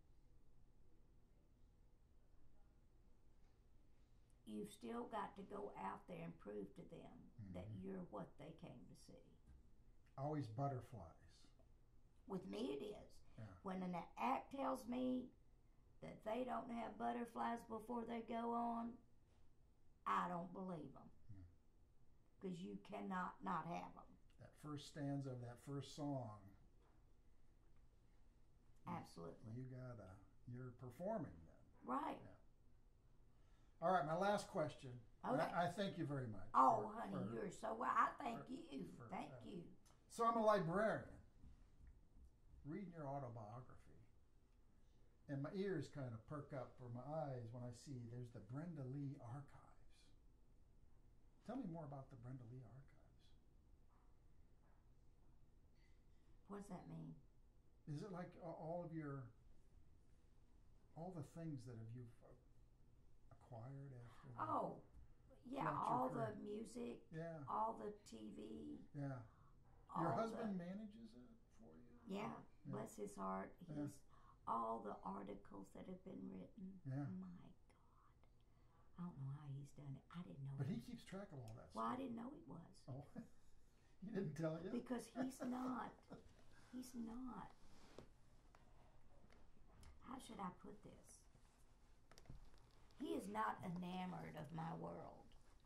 you've still got to go out there and prove to them mm-hmm. that you're what they came to see. Always butterflies. With me it is. Yeah. When an act tells me that they don't have butterflies before they go on, I don't believe them. Because mm. you cannot not have them. That first stanza of that first song. Absolutely. You gotta, you're performing then. Right. Yeah. All right, my last question. Okay. I, I thank you very much. Oh, for, honey, for, you're so well. I thank for, you. for, thank uh, you. So I'm a librarian, reading your autobiography, and my ears kind of perk up for my eyes when I see there's the Brenda Lee Archives. Tell me more about the Brenda Lee Archives. What does that mean? Is it like uh, all of your, all the things that have you've uh, acquired after? The, Oh, yeah, throughout your all the career? music, Yeah, all the T V. yeah. all Your the- husband manages it for you? Yeah, Yeah. bless his heart. Yeah. He's all the articles that have been written. Yeah. My God, I don't know how he's done it. I didn't know. But he was- keeps track of all that Well, I stuff. didn't know he was Oh, he didn't tell you? because he's not. He's not. How should I put this? He is not enamored of my world.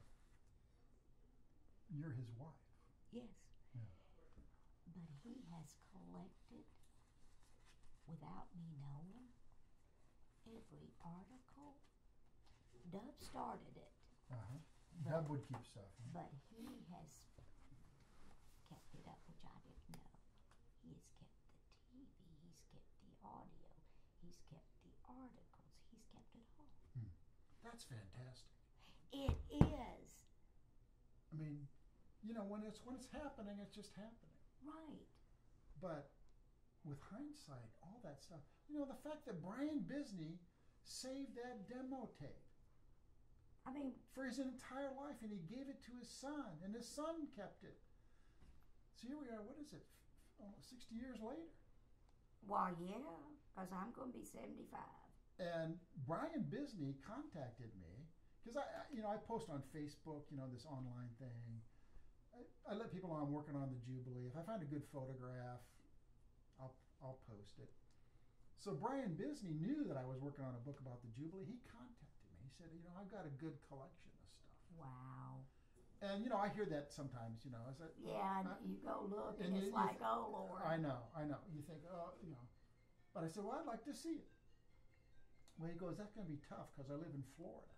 You're his wife. Yes. Yeah. But he has collected, without me knowing, every article. Dub started it, Uh-huh. But- Dub would keep stuff. huh? but he has kept it up, which I didn't know. He has kept the T V, he's kept the audio, he's kept the articles, he's kept it all. That's fantastic. It is. I mean, you know, when it's when it's happening, it's just happening. Right. But with hindsight, all that stuff, you know, the fact that Bryan Bisney saved that demo tape I mean, for his entire life, and he gave it to his son, and his son kept it. So here we are. What is it? f- Almost sixty years later, well, yeah, because I'm going to be seventy-five. and Bryan Bisney contacted me because I, I, you know, I post on Facebook, you know, this online thing. I, I let people know I'm working on the Jubilee. If I find a good photograph, I'll I'll post it. So Bryan Bisney knew that I was working on a book about the Jubilee. He contacted me. He said, you know, I've got a good collection of stuff. Wow. And you know, I hear that sometimes. You know, I said, Yeah, and I- you go look, and and you- it's you like, th- oh, Lord. I know, I know. You think, oh, you know. But I said, well, I'd like to see it. Well, he goes, that's going to be tough because I live in Florida.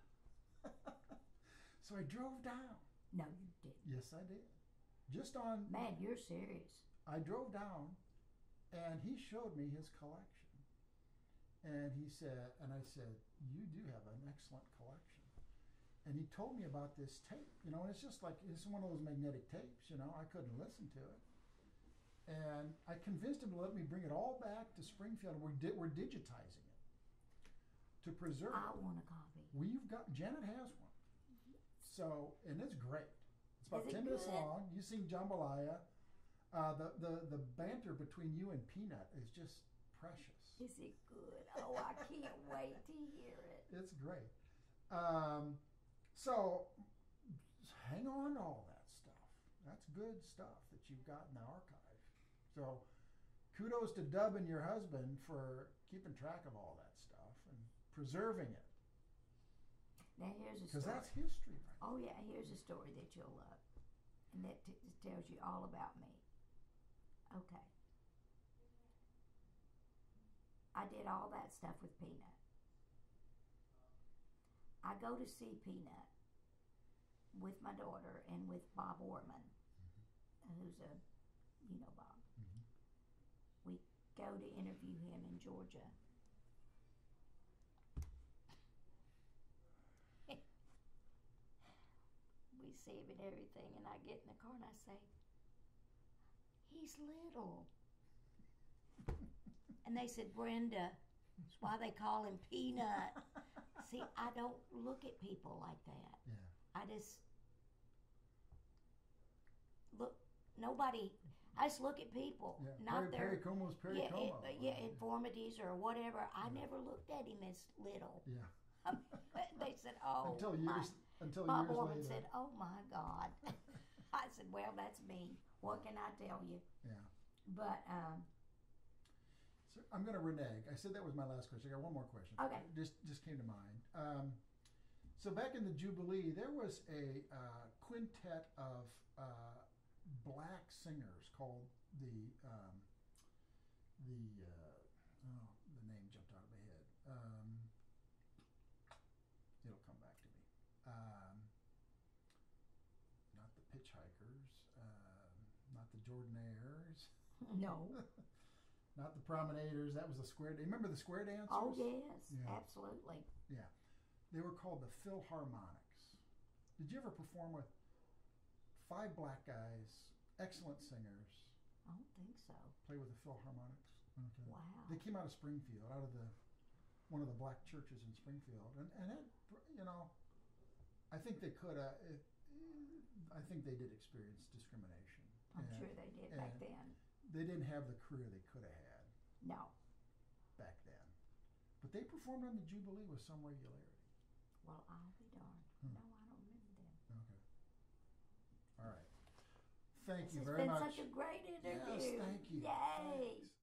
So I drove down. No, you didn't. Yes, I did. Just on, Man, you're serious. I drove down, and he showed me his collection. And he said, and I said, you do have an excellent collection. And he told me about this tape, you know, and it's just like, it's one of those magnetic tapes, you know, I couldn't listen to it. And I convinced him to let me bring it all back to Springfield. We're, di- we're digitizing it to preserve I it. want a copy. We've got, Janet has one. So, and it's great. It's about Is it ten minutes good? long. You sing jambalaya. Uh, the, the, the banter between you and Peanut is just precious. Is it good? Oh, I can't wait to hear it. It's great. Um, so, hang on to all that stuff. That's good stuff that you've got in the archive. So, kudos to Dub and your husband for keeping track of all that stuff and preserving it. Now, here's a Because story. that's history, right? Oh, yeah, here's a story that you'll love. And that t- tells you all about me. Okay. I did all that stuff with Peanut. I go to see Peanut with my daughter and with Bob Orman, who's a, you know, Bob. Mhm. We go to interview him in Georgia. We see him and everything, and I get in the car and I say, he's little. And they said, Brenda, that's why they call him Peanut. See, I don't look at people like that. Yeah. I just look, nobody, I just look at people, Yeah. not Perry, their, Perry Como's Perry yeah, Como. it- yeah, infirmities or whatever. I never looked at him as little. Yeah. They said, oh, until my. years, until Bob years Orman later. said, oh my God. I said, well, that's me. What can I tell you? Yeah. But, um, So I'm going to renege. I said that was my last question. I got one more question. Okay. It just just came to mind. Um, so back in the Jubilee, there was a uh, quintet of uh, black singers called the um, the uh, oh the name jumped out of my head. Um, it'll come back to me. the Jordanaires. No. Not the Promenaders. That was the square. Remember the square dancers? Oh, yes. Yeah. Absolutely. Yeah. They were called the Philharmonics. Did you ever perform with five black guys, excellent singers, I don't think so. play with the Philharmonics? Okay. Wow. They came out of Springfield, out of the one of the black churches in Springfield, and and it, you know, I think they could. Uh, it, I think they did experience discrimination. I'm and, sure they did back and then. They didn't have the career they could have had No. back then, but they performed on the Jubilee with some regularity. Well, I'll be darned. Hmm. No, I don't remember them. Okay. All right. Thank This you has very been much. such a great interview. Yes, thank you. Yay. Thanks.